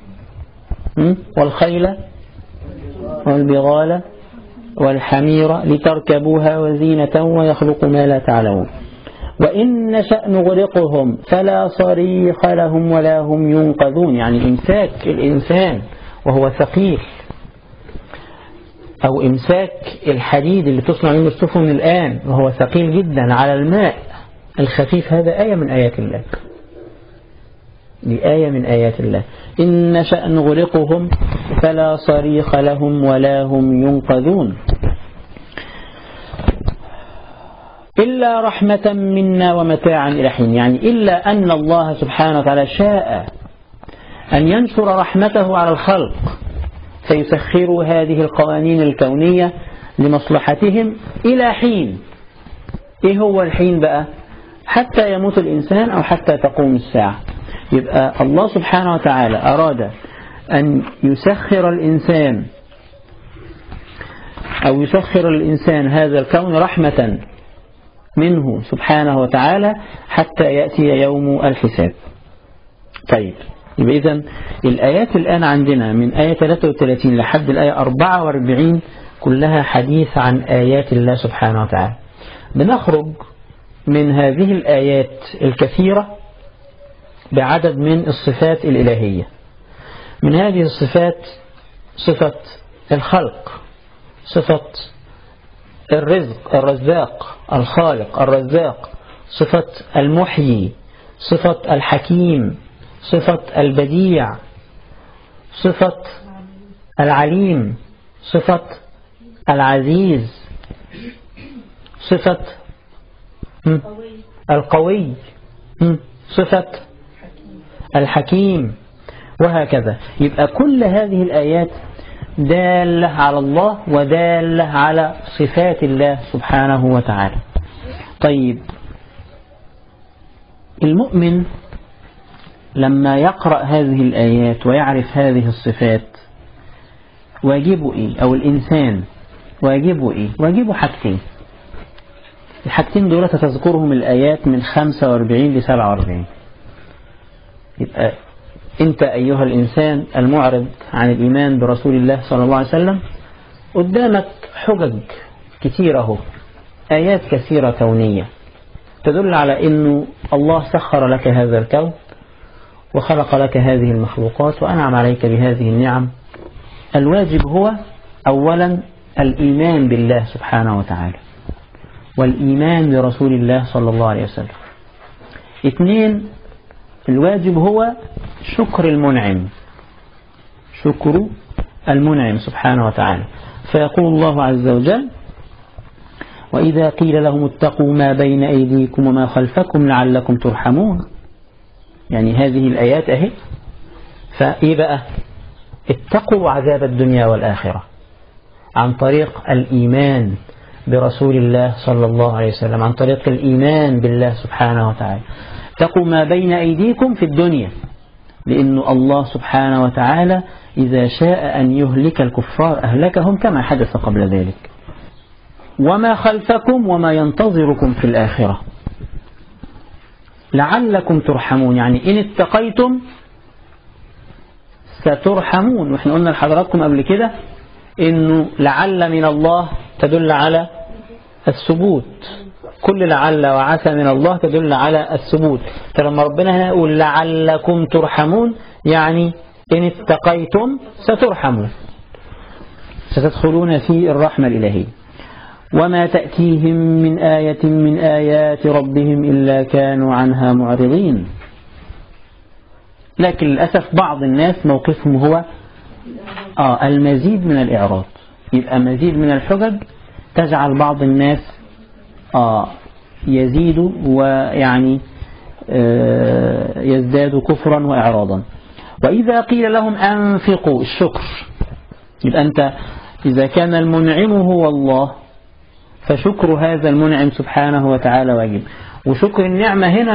والخيل والبغال والحمير لتركبوها وزينة ويخلق ما لا تعلمون. وإن نشأ نغرقهم فلا صريخ لهم ولا هم ينقذون. يعني إمساك الإنسان وهو ثقيل، أو إمساك الحديد اللي تصنع منه السفن الآن وهو ثقيل جدا على الماء الخفيف، هذا آية من آيات الله. دي آية من آيات الله. إن نشأ نغرقهم فلا صريخ لهم ولا هم ينقذون إلا رحمة منا ومتاعا إلى حين. يعني إلا أن الله سبحانه وتعالى شاء أن ينشر رحمته على الخلق فيسخروا هذه القوانين الكونية لمصلحتهم إلى حين. إيه هو الحين بقى؟ حتى يموت الإنسان أو حتى تقوم الساعة. يبقى الله سبحانه وتعالى أراد أن يسخر الإنسان أو يسخر الإنسان هذا الكون رحمة منه سبحانه وتعالى حتى يأتي يوم الحساب. طيب، يبقى إذن الآيات الآن عندنا من آية 33 لحد الآية 44 كلها حديث عن آيات الله سبحانه وتعالى. بنخرج من هذه الآيات الكثيرة بعدد من الصفات الإلهية. من هذه الصفات صفة الخلق، صفة الرزق الرزاق الخالق الرزاق، صفة المحيي، صفة الحكيم، صفة البديع، صفة العليم، صفة العزيز، صفة القوي، صفة الحكيم، وهكذا. يبقى كل هذه الآيات دالة على الله ودالة على صفات الله سبحانه وتعالى. طيب، المؤمن لما يقرأ هذه الآيات ويعرف هذه الصفات واجبه إيه؟ أو الإنسان واجبه إيه؟ واجبه حاجتين. الحاجتين دول تذكرهم الآيات من 45 ل 47. يبقى أنت أيها الإنسان المعرض عن الإيمان برسول الله صلى الله عليه وسلم قدامك حجج كثيرة، آيات كثيرة كونية تدل على أنه الله سخر لك هذا الكون وخلق لك هذه المخلوقات وأنعم عليك بهذه النعم. الواجب هو أولا الإيمان بالله سبحانه وتعالى والإيمان برسول الله صلى الله عليه وسلم. 2، الواجب هو شكر المنعم، شكر المنعم سبحانه وتعالى. فيقول الله عز وجل: وإذا قيل لهم اتقوا ما بين أيديكم وما خلفكم لعلكم ترحمون. يعني هذه الآيات أهي. فإيه بقى؟ اتقوا عذاب الدنيا والآخرة عن طريق الإيمان برسول الله صلى الله عليه وسلم، عن طريق الإيمان بالله سبحانه وتعالى. اتقوا ما بين أيديكم في الدنيا لأن الله سبحانه وتعالى إذا شاء أن يهلك الكفار أهلكهم كما حدث قبل ذلك. وما خلفكم وما ينتظركم في الآخرة لعلكم ترحمون، يعني إن اتقيتم سترحمون. وإحنا قلنا لحضراتكم قبل كده إنه لعل من الله تدل على الثبوت، كل لعل وعسى من الله تدل على الثبوت. فلما ربنا هنا يقول لعلكم ترحمون يعني إن اتقيتم سترحمون، ستدخلون في الرحمة الإلهية. وما تأتيهم من آية من آيات ربهم إلا كانوا عنها معرضين. لكن للأسف بعض الناس موقفهم هو المزيد من الإعراض، يبقى مزيد من الحجج تجعل بعض الناس يزيد ويعني يزداد كفرا وإعراضا. وإذا قيل لهم أنفقوا الشكر، يبقى أنت إذا كان المنعم هو الله فشكر هذا المنعم سبحانه وتعالى واجب. وشكر النعمة هنا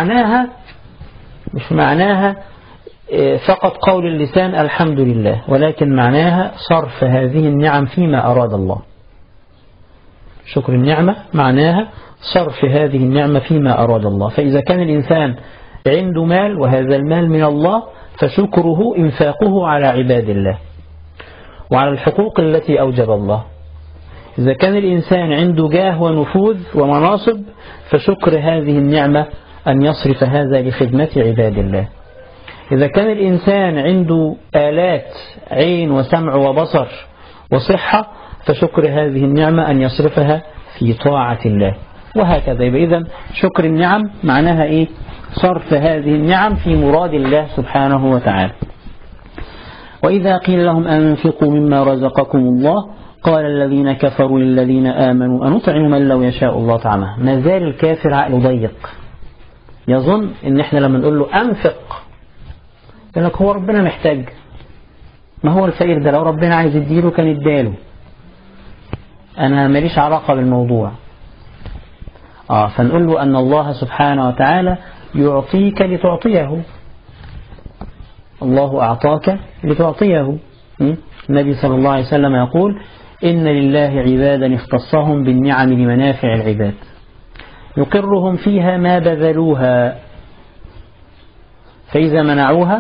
مش معناها فقط قول اللسان الحمد لله، ولكن معناها صرف هذه النعم فيما أراد الله. شكر النعمة معناها صرف هذه النعمة فيما أراد الله. فإذا كان الإنسان عنده مال وهذا المال من الله فشكره إنفاقه على عباد الله وعلى الحقوق التي أوجب الله. إذا كان الإنسان عنده جاه ونفوذ ومناصب فشكر هذه النعمة أن يصرف هذا لخدمة عباد الله. إذا كان الإنسان عنده آلات عين وسمع وبصر وصحة فشكر هذه النعمة أن يصرفها في طاعة الله، وهكذا. إذن شكر النعم معناها إيه؟ صرف هذه النعم في مراد الله سبحانه وتعالى. وإذا قيل لهم أنفقوا مما رزقكم الله قال الذين كفروا للذين آمنوا أنطعم من لو يشاء الله طعمه. ما زال الكافر عقله ضيق، يظن إن إحنا لما نقول له أنفق يقول لك هو ربنا محتاج، ما هو الفقير ده لو ربنا عايز يديله كان يداله، أنا ماليش علاقة بالموضوع. فنقول له أن الله سبحانه وتعالى يعطيك لتعطيه، الله أعطاك لتعطيه. النبي صلى الله عليه وسلم يقول إن لله عبادا اختصهم بالنعم لمنافع العباد يقرهم فيها ما بذلوها، فإذا منعوها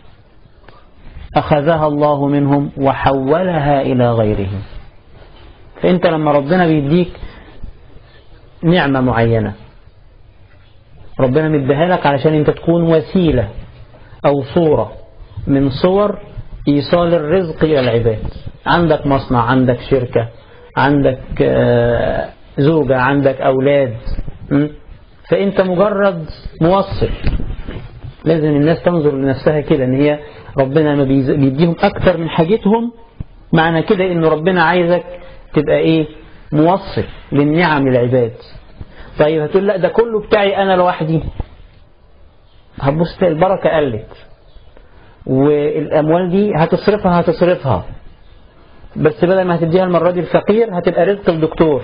أخذها الله منهم وحولها إلى غيرهم. فأنت لما ربنا بيديك نعمة معينة ربنا مديها لك علشان أنت تكون وسيلة أو صورة من صور إيصال الرزق إلى العباد. عندك مصنع، عندك شركة، عندك زوجة، عندك أولاد، فأنت مجرد موصل. لازم الناس تنظر لنفسها كده إن هي ربنا ما بيديهم أكتر من حاجتهم، معنى كده إن ربنا عايزك تبقى إيه؟ موصل للنعم للعباد. طيب هتقول لا ده كله بتاعي أنا لوحدي، هتبص البركة قلت والأموال دي هتصرفها بس بدل ما هتديها المرة دي الفقير هتبقى رزق الدكتور،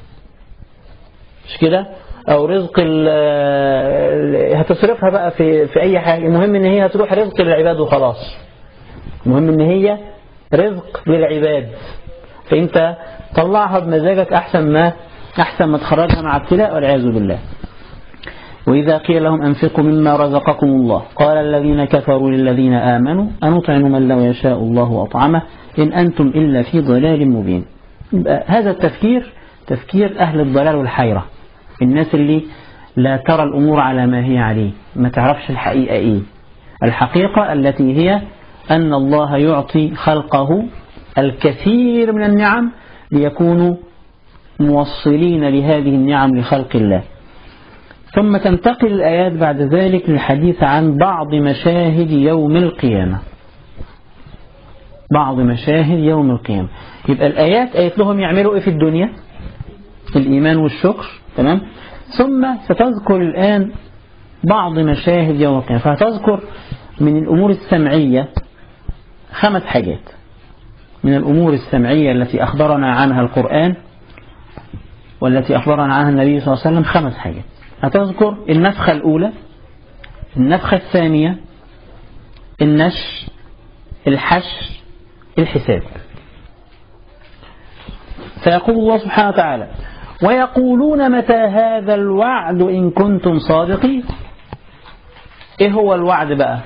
مش كده؟ أو رزق هتصرفها بقى في أي حاجة، المهم إن هي هتروح رزق للعباد وخلاص، المهم إن هي رزق للعباد. فأنت طلعها بمزاجك أحسن ما تخرجها مع ابتلاء والعياذ بالله. وإذا قيل لهم أنفقوا مما رزقكم الله قال الذين كفروا للذين آمنوا أنطعم من لو يشاء الله أطعمه إن أنتم إلا في ضلال مبين. هذا التفكير تفكير أهل الضلال والحيرة، الناس اللي لا ترى الأمور على ما هي عليه، ما تعرفش الحقيقة إيه. الحقيقة التي هي أن الله يعطي خلقه الكثير من النعم ليكونوا موصلين لهذه النعم لخلق الله. ثم تنتقل الآيات بعد ذلك للحديث عن بعض مشاهد يوم القيامة. بعض مشاهد يوم القيامة. يبقى الآيات قالت لهم يعملوا إيه في الدنيا؟ الإيمان والشكر، تمام؟ ثم ستذكر الآن بعض مشاهد يوم القيامة، فهتذكر من الأمور السمعية 5 حاجات. من الأمور السمعية التي أخبرنا عنها القرآن والتي أخبرنا عنها النبي صلى الله عليه وسلم 5 حاجات. هتذكر النفخة الأولى، النفخة الثانية، النشر، الحشر، الحساب. فيقول الله سبحانه وتعالى: ويقولون متى هذا الوعد إن كنتم صادقين. إيه هو الوعد بقى؟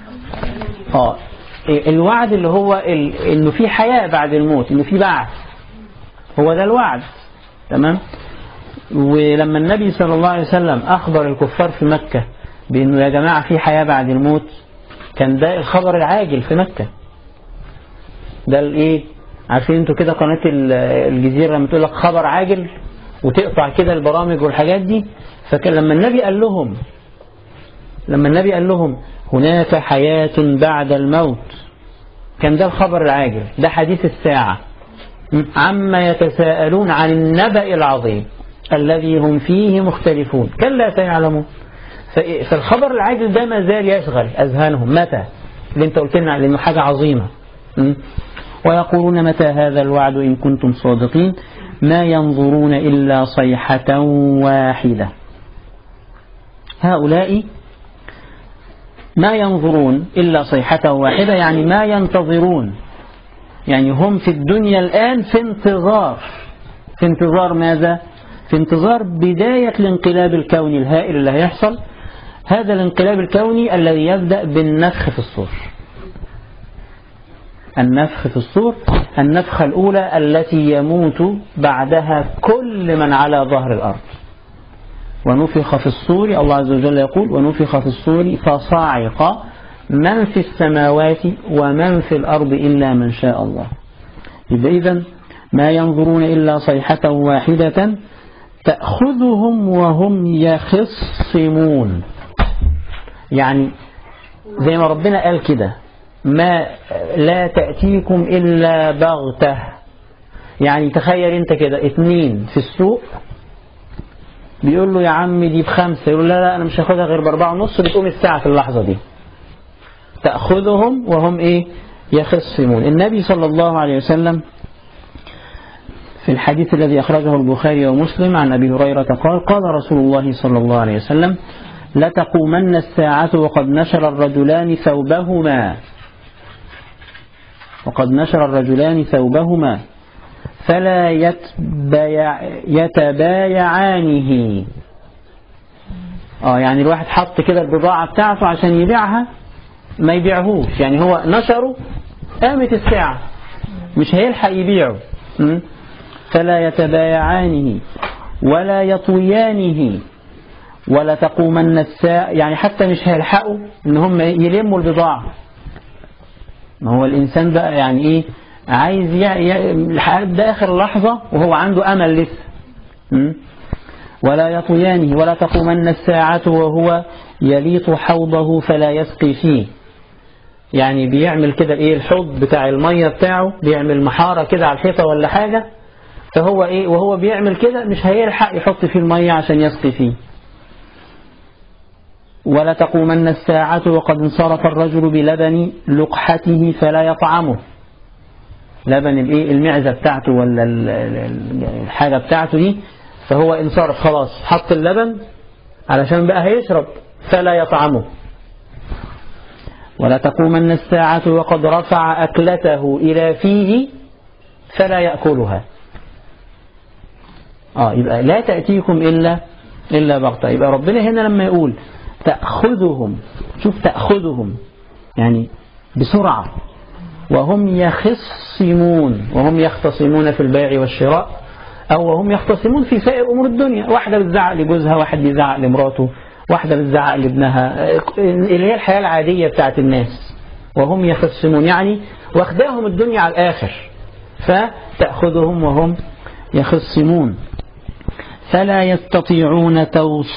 الوعد اللي هو إنه في حياة بعد الموت، إنه في بعث، هو ده الوعد. تمام. ولما النبي صلى الله عليه وسلم أخبر الكفار في مكة بأنه يا جماعة في حياة بعد الموت، كان ده الخبر العاجل في مكة. ده الإيه؟ عارفين انتوا كده قناة الجزيرة لما تقول لك خبر عاجل وتقطع كده البرامج والحاجات دي. فكان لما النبي قال لهم هناك حياة بعد الموت، كان ده الخبر العاجل، ده حديث الساعة. عما يتساءلون عن النبأ العظيم الذي هم فيه مختلفون كلا سيعلمون. فالخبر العاجل ده ما زال يشغل أذهانهم. متى؟ اللي انت قلت لنا لأنه حاجة عظيمة. ويقولون متى هذا الوعد إن كنتم صادقين ما ينظرون إلا صيحة واحدة. هؤلاء ما ينظرون إلا صيحة واحدة، يعني ما ينتظرون، يعني هم في الدنيا الآن في انتظار ماذا؟ في انتظار بداية الانقلاب الكوني الهائل اللي هيحصل. هذا الانقلاب الكوني الذي يبدأ بالنفخ في الصور. النفخ في الصور، النفخة الأولى التي يموت بعدها كل من على ظهر الأرض. ونفخ في الصور، الله عز وجل يقول: ونفخ في الصور فصعق من في السماوات ومن في الأرض إلا من شاء الله. يبقى إذن ما ينظرون إلا صيحة واحدة تأخذهم وهم يخصمون. يعني زي ما ربنا قال كده: ما لا تأتيكم إلا بغتة. يعني تخيل انت كده 2 في السوق بيقول له يا عم دي ب5، يقول لا انا مش هاخدها غير ب4.5، بتقوم الساعة في اللحظة دي. تأخذهم وهم يخصمون. النبي صلى الله عليه وسلم في الحديث الذي أخرجه البخاري ومسلم عن أبي هريرة قال: قال رسول الله صلى الله عليه وسلم: لتقومن الساعة وقد نشر الرجلان ثوبهما فلا يتبايعانه. يعني الواحد حط كده البضاعة بتاعته عشان يبيعها، ما يبيعهوش، يعني هو نشره، قامت الساعة مش هيلحق يبيعه. فلا يتبايعانه ولا يطويانه ولا تقومن الساعة، يعني حتى مش هيلحقوا ان هم يلموا البضاعة. ما هو الإنسان بقى يعني عايز لحد آخر لحظة وهو عنده أمل لسه. ولا يطويانه ولا تقومن الساعة وهو يليط حوضه فلا يسقي فيه. يعني بيعمل كده الحوض بتاع المية بتاعه، بيعمل محارة كده على الحيطة ولا حاجة، فهو وهو بيعمل كده مش هيلحق يحط فيه المية عشان يسقي فيه. ولا تقومن الساعة وقد انصرف الرجل بلبن لقحته فلا يطعمه. لبن المعزة بتاعته ولا الحاجة بتاعته دي، فهو انصرف خلاص، حط اللبن علشان بقى هيشرب، فلا يطعمه. ولا تقومن الساعة وقد رفع أكلته إلى فيه فلا يأكلها. يبقى لا تأتيكم إلا بغتة. يبقى ربنا هنا لما يقول تأخذهم، شوف تأخذهم يعني بسرعة، وهم يختصمون في البيع والشراء، أو وهم يختصمون في سائر أمور الدنيا. واحدة بتزعق لجوزها، واحد بيزعق لمراته، واحدة بتزعق لابنها، اللي هي الحياة العادية بتاعت الناس. وهم يختصمون يعني واخداهم الدنيا على الآخر، فتأخذهم وهم يختصمون. فلا يستطيعون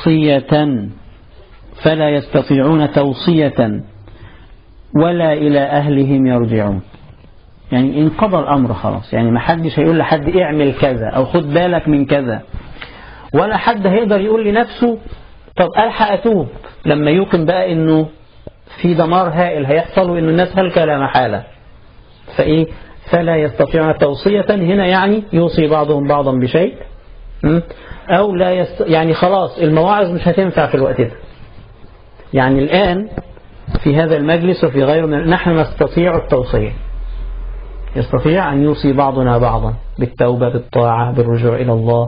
توصية ولا إلى أهلهم يرجعون. يعني انقضى الأمر خلاص، يعني ما حدش هيقول لحد اعمل كذا أو خد بالك من كذا، ولا حد هيقدر يقول لنفسه طب ألحق أتوب لما يوقن بقى إنه في دمار هائل هيحصل وإنه الناس هلكة لا محالة. فلا يستطيعون توصية هنا يعني يوصي بعضهم بعضا بشيء، أو لا يعني خلاص المواعظ مش هتنفع في الوقت ده. يعني الآن في هذا المجلس وفي غيره نحن نستطيع التوصية، يستطيع أن يوصي بعضنا بعضا بالتوبة بالطاعة بالرجوع إلى الله.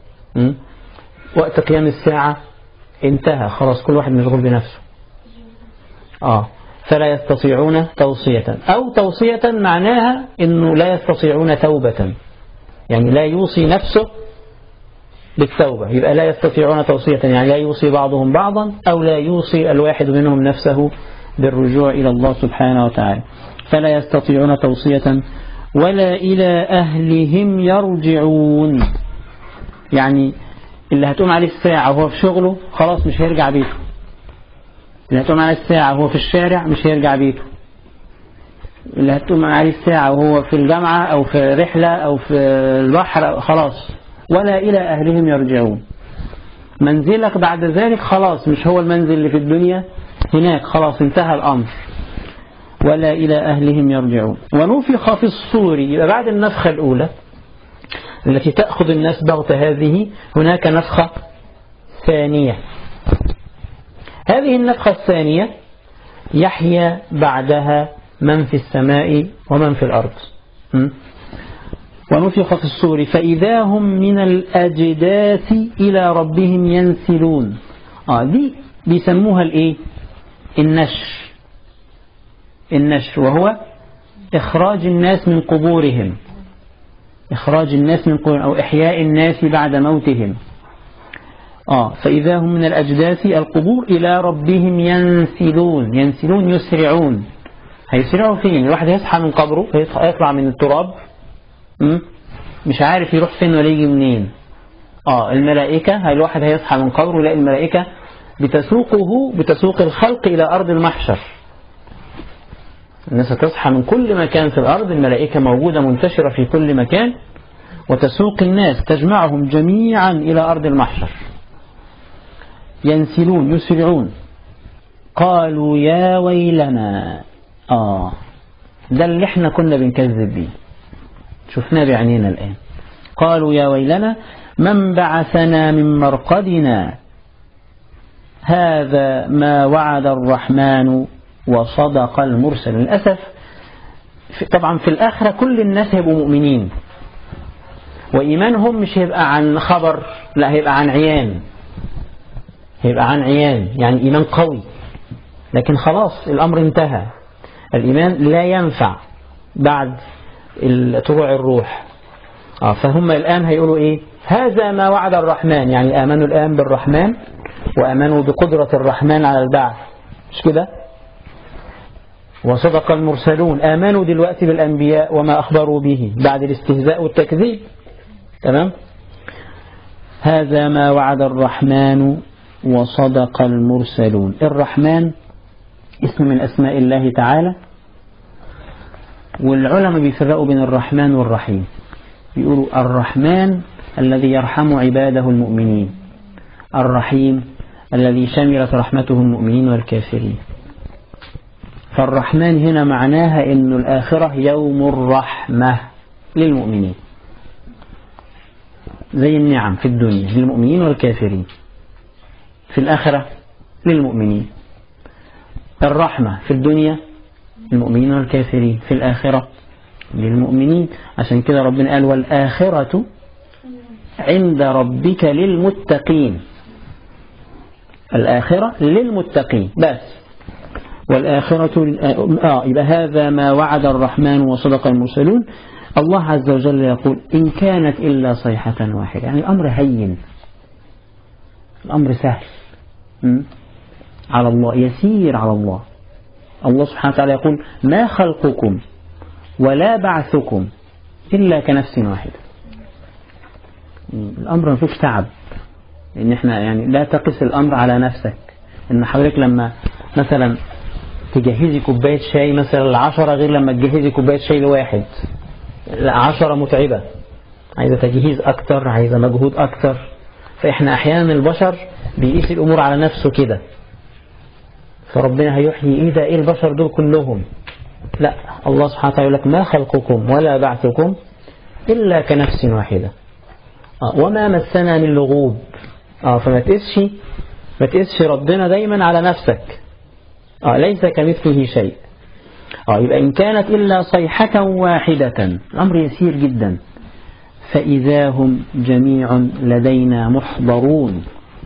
وقت قيام الساعة انتهى خلاص، كل واحد مشغول بنفسه. فلا يستطيعون توصية، أو توصية معناها أنه لا يستطيعون توبة، يعني لا يوصي نفسه بالتوبة، يبقى لا يستطيعون توصية، يعني لا يوصي بعضهم بعضا أو لا يوصي الواحد منهم نفسه بالرجوع إلى الله سبحانه وتعالى. فلا يستطيعون توصية ولا إلى أهلهم يرجعون، يعني اللي هتقوم عليه الساعة وهو في شغله خلاص مش هيرجع بيته، اللي هتقوم عليه الساعة وهو في الشارع مش هيرجع بيته، اللي هتقوم عليه الساعة وهو في الجامعة أو في رحلة أو في البحر خلاص. ولا إلى أهلهم يرجعون، منزلك بعد ذلك خلاص مش هو المنزل اللي في الدنيا، هناك خلاص انتهى الأمر. ولا إلى أهلهم يرجعون. ونفخ في الصور، يبقى بعد النفخة الأولى التي تأخذ الناس بغتة هذه، هناك نفخة ثانية. هذه النفخة الثانية يحيى بعدها من في السماء ومن في الأرض. ونفخ في الصور فإذا هم من الأجداث إلى ربهم ينسلون. دي بيسموها الإيه؟ النشر، وهو إخراج الناس من قبورهم، إخراج الناس من قبورهم أو إحياء الناس بعد موتهم. فإذا هم من الأجداث القبور إلى ربهم ينسلون. يسرعون. هيسرعوا فين؟ الواحد يصحى من قبره، يطلع من التراب مش عارف يروح فين ولا يجي منين. الملائكة، الواحد هيصحى من قبره يلاقي الملائكة بتسوق الخلق إلى أرض المحشر. الناس هتصحى من كل مكان في الأرض، الملائكة موجودة منتشرة في كل مكان، وتسوق الناس تجمعهم جميعا إلى أرض المحشر. ينسلون يسرعون. قالوا يا ويلنا. ده اللي احنا كنا بنكذب بيه، شفناه بعينينا الآن. قالوا يا ويلنا من بعثنا من مرقدنا هذا ما وعد الرحمن وصدق المرسل. للأسف طبعا في الآخرة كل الناس هيبقوا مؤمنين، وإيمانهم مش هيبقى عن خبر، لا هيبقى عن عيان، يعني إيمان قوي. لكن خلاص الأمر انتهى، الإيمان لا ينفع بعد طلوع الروح. فهم الآن هيقولوا إيه؟ هذا ما وعد الرحمن، يعني آمنوا الآن بالرحمن وآمنوا بقدرة الرحمن على البعث، مش كده؟ وصدق المرسلون، آمنوا دلوقتي بالأنبياء وما أخبروا به بعد الاستهزاء والتكذيب. تمام؟ هذا ما وعد الرحمن وصدق المرسلون. الرحمن اسم من أسماء الله تعالى، والعلماء بيفرقوا بين الرحمن والرحيم، بيقولوا الرحمن الذي يرحم عباده المؤمنين، الرحيم الذي شملت رحمته المؤمنين والكافرين. فالرحمن هنا معناها إنه الآخرة يوم الرحمة للمؤمنين، زي النعم في الدنيا للمؤمنين والكافرين، في الآخرة للمؤمنين. الرحمة في الدنيا للمؤمنين والكافرين، في الآخرة للمؤمنين. عشان كده ربنا قال والآخرة عند ربك للمتقين، الآخرة للمتقين بس. والآخرة يبقى هذا ما وعد الرحمن وصدق المرسلون. الله عز وجل يقول إن كانت إلا صيحة واحدة، يعني الأمر هين، الأمر سهل على الله، يسير على الله. الله سبحانه وتعالى يقول ما خلقكم ولا بعثكم إلا كنفس واحدة. الأمر ما فيهوش تعب، لأن احنا يعني لا تقس الأمر على نفسك. إن حضرتك لما مثلا تجهزي كوباية شاي مثلا ل10 غير لما تجهزي كوباية شاي لواحد، 10 متعبة، عايزة تجهيز أكتر، عايزة مجهود أكتر. فإحنا أحيانا البشر بيقيس الأمور على نفسه كده، فربنا هيحيي إيه البشر دول كلهم؟ لا، الله سبحانه وتعالى يقول لك ما خلقكم ولا بعثكم إلا كنفس واحدة وما مسنا من لغوب. فما تقيسش ربنا دايما على نفسك، ليس كمثله شيء. يبقى إن كانت إلا صيحة واحدة، الأمر يسير جدا. فإذا هم جميع لدينا محضرون.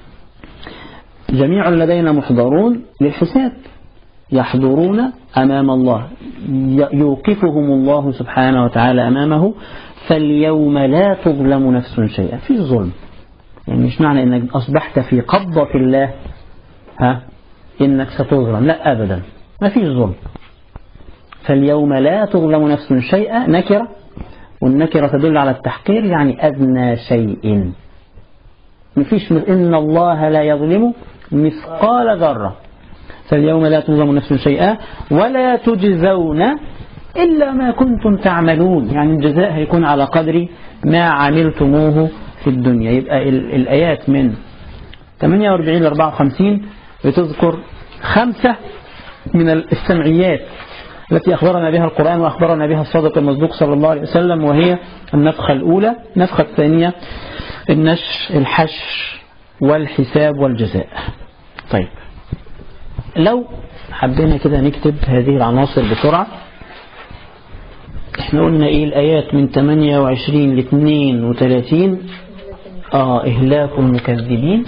جميع لدينا محضرون للحساب، يحضرون أمام الله، يوقفهم الله سبحانه وتعالى أمامه. فاليوم لا تظلم نفس شيئا. في ظلم يعني مش معنى إنك أصبحت في قبضة الله إنك ستظلم، لا أبدا، ما فيش ظلم. فاليوم لا تظلم نفس شيئا نكرة، والنكرة تدل على التحقير يعني أدنى شيء. مفيش إن الله لا يظلم مثقال ذرة. فاليوم لا تظلم نفس شيئا ولا تجزون إلا ما كنتم تعملون. يعني الجزاء هيكون على قدر ما عملتموه في الدنيا. يبقى الآيات من 48 ل 54 بتذكر 5 من السمعيات التي أخبرنا بها القرآن وأخبرنا بها الصادق المصدوق صلى الله عليه وسلم، وهي النفخة الأولى، النفخة الثانية، النشر، الحشر، والحساب والجزاء. طيب لو حبينا كده نكتب هذه العناصر بسرعة. احنا قلنا ايه الآيات من 28 ل 32 إهلاك المكذبين،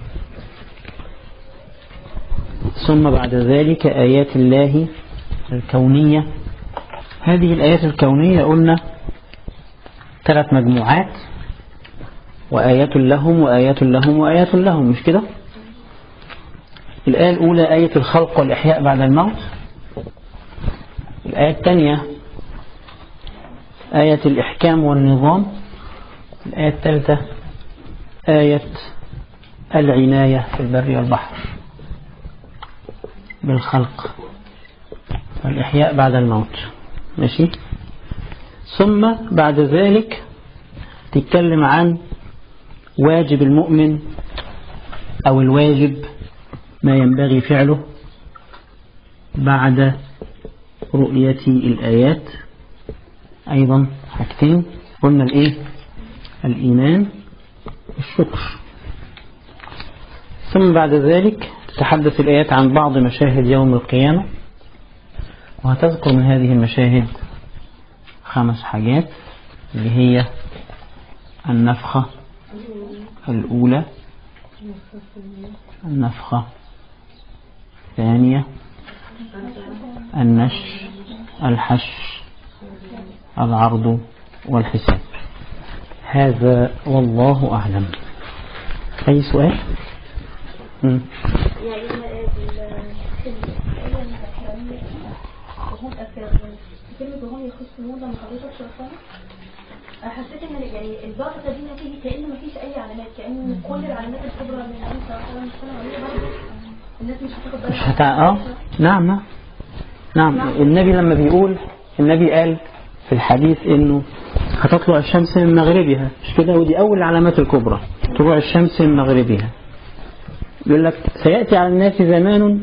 ثم بعد ذلك آيات الله الكونية. هذه الآيات الكونية قلنا 3 مجموعات، وآيات لهم وآيات لهم وآيات لهم، مش كده؟ الآية الأولى آية الخلق والإحياء بعد الموت. الآية الثانية آية الإحكام والنظام. الآية الثالثة آية العناية في البر والبحر بالخلق والإحياء بعد الموت. ماشي. ثم بعد ذلك تتكلم عن واجب المؤمن أو الواجب، ما ينبغي فعله بعد رؤية الآيات. أيضا حاجتين قلنا الإيه؟ الإيمان والشكر. ثم بعد ذلك تتحدث الآيات عن بعض مشاهد يوم القيامة، وهتذكر من هذه المشاهد 5 حاجات، اللي هي النفخة الأولى، النفخة الثانية، النشر، الحشر، العرض والحساب. هذا والله أعلم. أي سؤال؟ وهم يخصمون لما حضرتك شرحتها، حسيت ان يعني البعثة دي نتيجة كأن مفيش اي علامات، كأن كل العلامات الكبرى من النبي صلى الله عليه وسلم برضه الناس مش هتاخد بالها. نعم. النبي لما بيقول، النبي قال في الحديث انه هتطلع الشمس من مغربها، مش كده؟ ودي اول العلامات الكبرى، طلوع الشمس من مغربها. يقول لك سيأتي على الناس زمان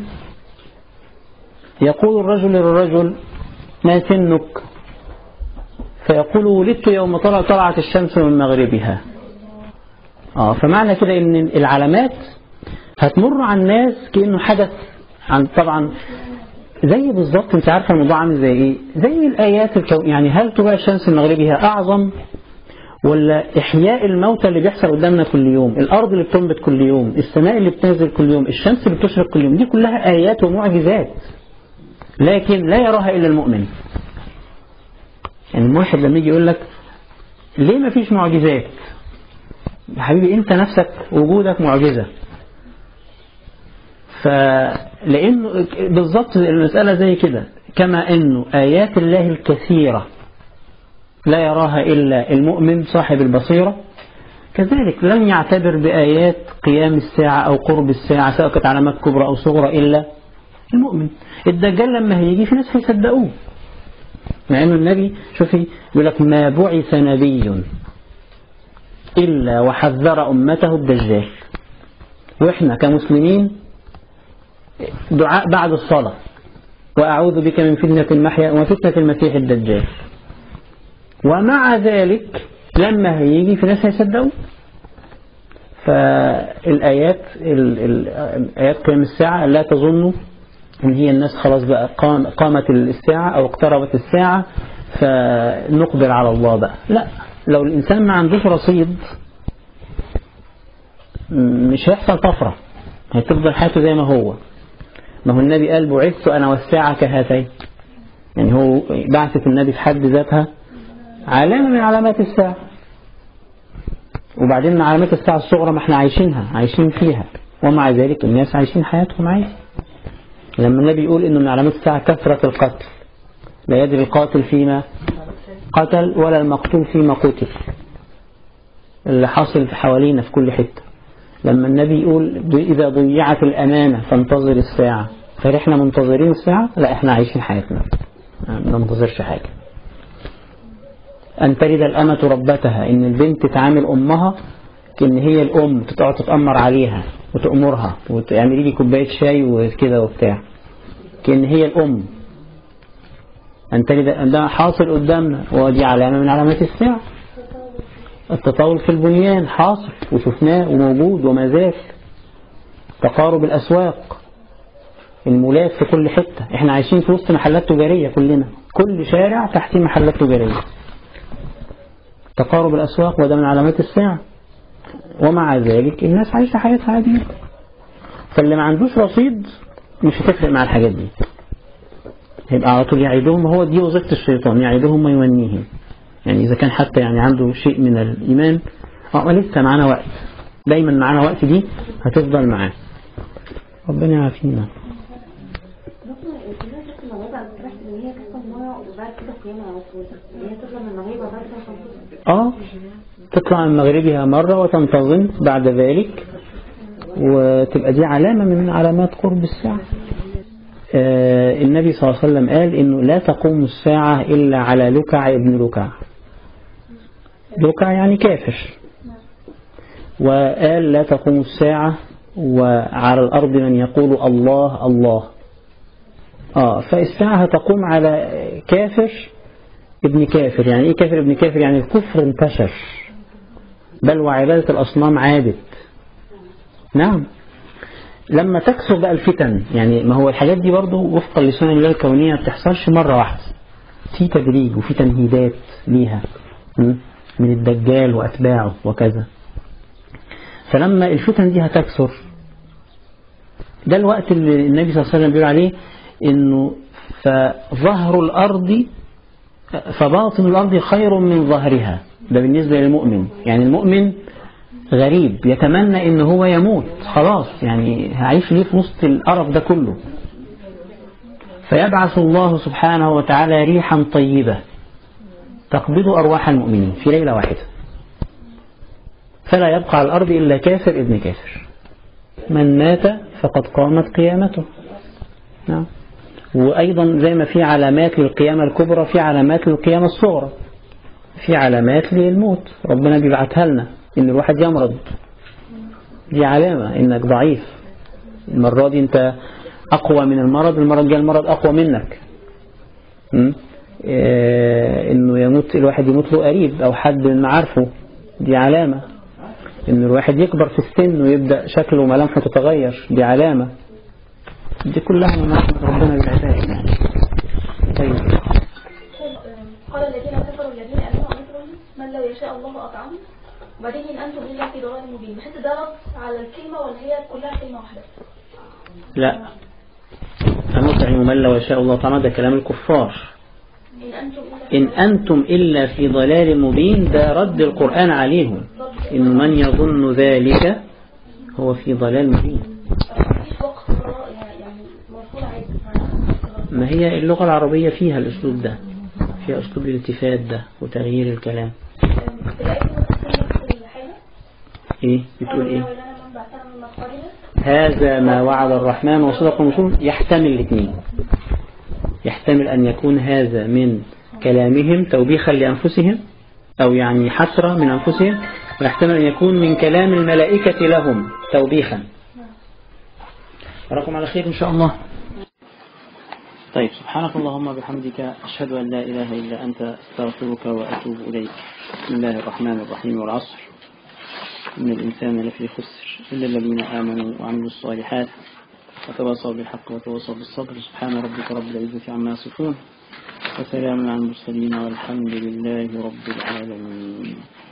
يقول الرجل للرجل ما سنك؟ فيقول ولدت يوم طلعت الشمس من مغربها. فمعنى كده ان العلامات هتمر على الناس كأنه حدث عن، طبعا زي بالظبط، انت عارفه الموضوع عامل زي ايه؟ زي الآيات يعني هل طلوع الشمس من مغربها أعظم ولا إحياء الموتى اللي بيحصل قدامنا كل يوم، الأرض اللي بتنبت كل يوم، السماء اللي بتنزل كل يوم، الشمس اللي بتشرق كل يوم؟ دي كلها آيات ومعجزات، لكن لا يراها إلا المؤمن. يعني الواحد لما يجي يقول لك ليه ما فيش معجزات؟ يا حبيبي انت نفسك وجودك معجزة. فلأنه بالضبط المسألة زي كده، كما أنه آيات الله الكثيرة لا يراها إلا المؤمن صاحب البصيرة، كذلك لن يعتبر بآيات قيام الساعة أو قرب الساعة سواء كانت علامات كبرى أو صغرى إلا المؤمن. الدجال لما هيجي في ناس هيصدقوه، مع أنه النبي شوفي يقول لك ما بعث نبي إلا وحذر أمته الدجال. وإحنا كمسلمين دعاء بعد الصلاة، وأعوذ بك من فتنة المحيا وفتنة المسيح الدجال. ومع ذلك لما هيجي في ناس هيصدقوا. فالآيات، آيات قيام الساعة لا تظنوا إن هي الناس خلاص بقى قامت الساعة أو اقتربت الساعة فنقبل على الله بقى. لا، لو الإنسان ما عندوش رصيد مش هيحصل طفرة، هتفضل حياته زي ما هو. ما هو النبي قال بعثت أنا والساعة كهاتين، يعني هو بعثة النبي في حد ذاتها علامة من علامات الساعة. وبعدين من علامات الساعة الصغرى ما احنا عايشين فيها، ومع ذلك الناس عايشين حياتهم عادي. لما النبي يقول إنه من علامات الساعة كثرة القتل، لا يدري القاتل فيما قتل ولا المقتول فيما قتل، اللي حاصل حوالينا في كل حتة. لما النبي يقول إذا ضيعت الأمانة فانتظر الساعة، فهل احنا منتظرين الساعة؟ لا، احنا عايشين حياتنا ما ننتظرش حاجة. أن تلد الأمة ربتها، إن البنت تعامل أمها كأن هي الأم، تقعد تتأمر عليها وتأمرها وتعملي لي كوباية شاي وكده وبتاع، كأن هي الأم. أن تلد، ده حاصل قدامنا، ودي علامة من علامات الساعة. التطاول في البنيان حاصل وشفناه وموجود وما زال. تقارب الأسواق، المولات في كل حتة، احنا عايشين في وسط محلات تجارية كلنا، كل شارع تحتيه محلات تجارية. تقارب الأسواق وده من علامات الساعة، ومع ذلك الناس عايشة حياتها عادية. فاللي ما عندوش رصيد مش هتفرق مع الحاجات دي، هيبقى على طول يعيدهم. هو دي وظيفة الشيطان، يعيدهم ويمنيهم. يعني إذا كان حتى يعني عنده شيء من الإيمان، لسه معانا وقت، دايما معانا وقت، دي هتفضل معاه. ربنا يعافينا. تطلع من مغربها مرة وتنتظم بعد ذلك، وتبقى دي علامة من علامات قرب الساعة. النبي صلى الله عليه وسلم قال إنه لا تقوم الساعة إلا على لكع ابن لكع. لكع يعني كافر. وقال لا تقوم الساعة وعلى الأرض من يقول الله الله. فالساعة هتقوم على كافر ابن كافر. يعني إيه كافر ابن كافر؟ يعني الكفر انتشر، بل وعبادة الأصنام عادت. نعم. لما تكثر بقى الفتن، يعني ما هو الحاجات دي برضو وفقا لسنن الله الكونية ما بتحصلش مرة واحدة، في تدريج وفي تمهيدات ليها من الدجال وأتباعه وكذا. فلما الفتن دي هتكثر، ده الوقت اللي النبي صلى الله عليه وسلم بيقول عليه إنه فظهر الأرض فباطن الأرض خير من ظهرها. ده بالنسبة للمؤمن. يعني المؤمن غريب يتمنى إن هو يموت خلاص، يعني هعيش ليه في وسط القرف ده كله. فيبعث الله سبحانه وتعالى ريحا طيبة تقبض أرواح المؤمنين في ليلة واحدة، فلا يبقى على الأرض إلا كافر ابن كافر. من مات فقد قامت قيامته. نعم. وأيضا زي ما في علامات للقيامة الكبرى في علامات للقيامة الصغرى، في علامات للموت ربنا بيبعتها لنا، إن الواحد يمرض، دي علامة إنك ضعيف. المرة دي أنت أقوى من المرض، المرة الجاية المرض أقوى منك. إنه يموت الواحد، يموت له قريب أو حد من معارفه، دي علامة. إن الواحد يكبر في السن ويبدأ شكله وملامحه تتغير، دي علامة. دي كلها من ربنا بالعباد يعني. طيب. قال الذين كفروا الذين آمنوا مثلهم من لو يشاء الله أطعمه، وبعدين إن أنتم إلا في ضلال مبين. بحس ده رد على الكلمة ولا هي كلها كلمة واحدة؟ لا، أنطعم من لو يشاء الله طعمه، ده كلام الكفار. إن أنتم إلا في ضلال مبين، ده رد القرآن عليهم، إن من يظن ذلك هو في ضلال مبين. ما هي اللغة العربية فيها الأسلوب ده، فيها أسلوب الالتفات ده وتغيير الكلام. إيه بتقول إيه؟ هذا ما وعد الرحمن وصدق الرسول. يحتمل الاثنين، يحتمل أن يكون هذا من كلامهم توبيخا لأنفسهم أو يعني حسرة من أنفسهم، ويحتمل أن يكون من كلام الملائكة لهم توبيخا. أراكم على خير إن شاء الله. طيب، سبحانك اللهم بحمدك، أشهد أن لا إله إلا أنت، أستغفرك وأتوب إليك. بسم الله الرحمن الرحيم. والعصر إن الإنسان لفي خسر إلا الذين آمنوا وعملوا الصالحات وتواصوا بالحق وتواصوا بالصبر. سبحان ربك رب العزة عما يصفون وسلام على المرسلين والحمد لله رب العالمين.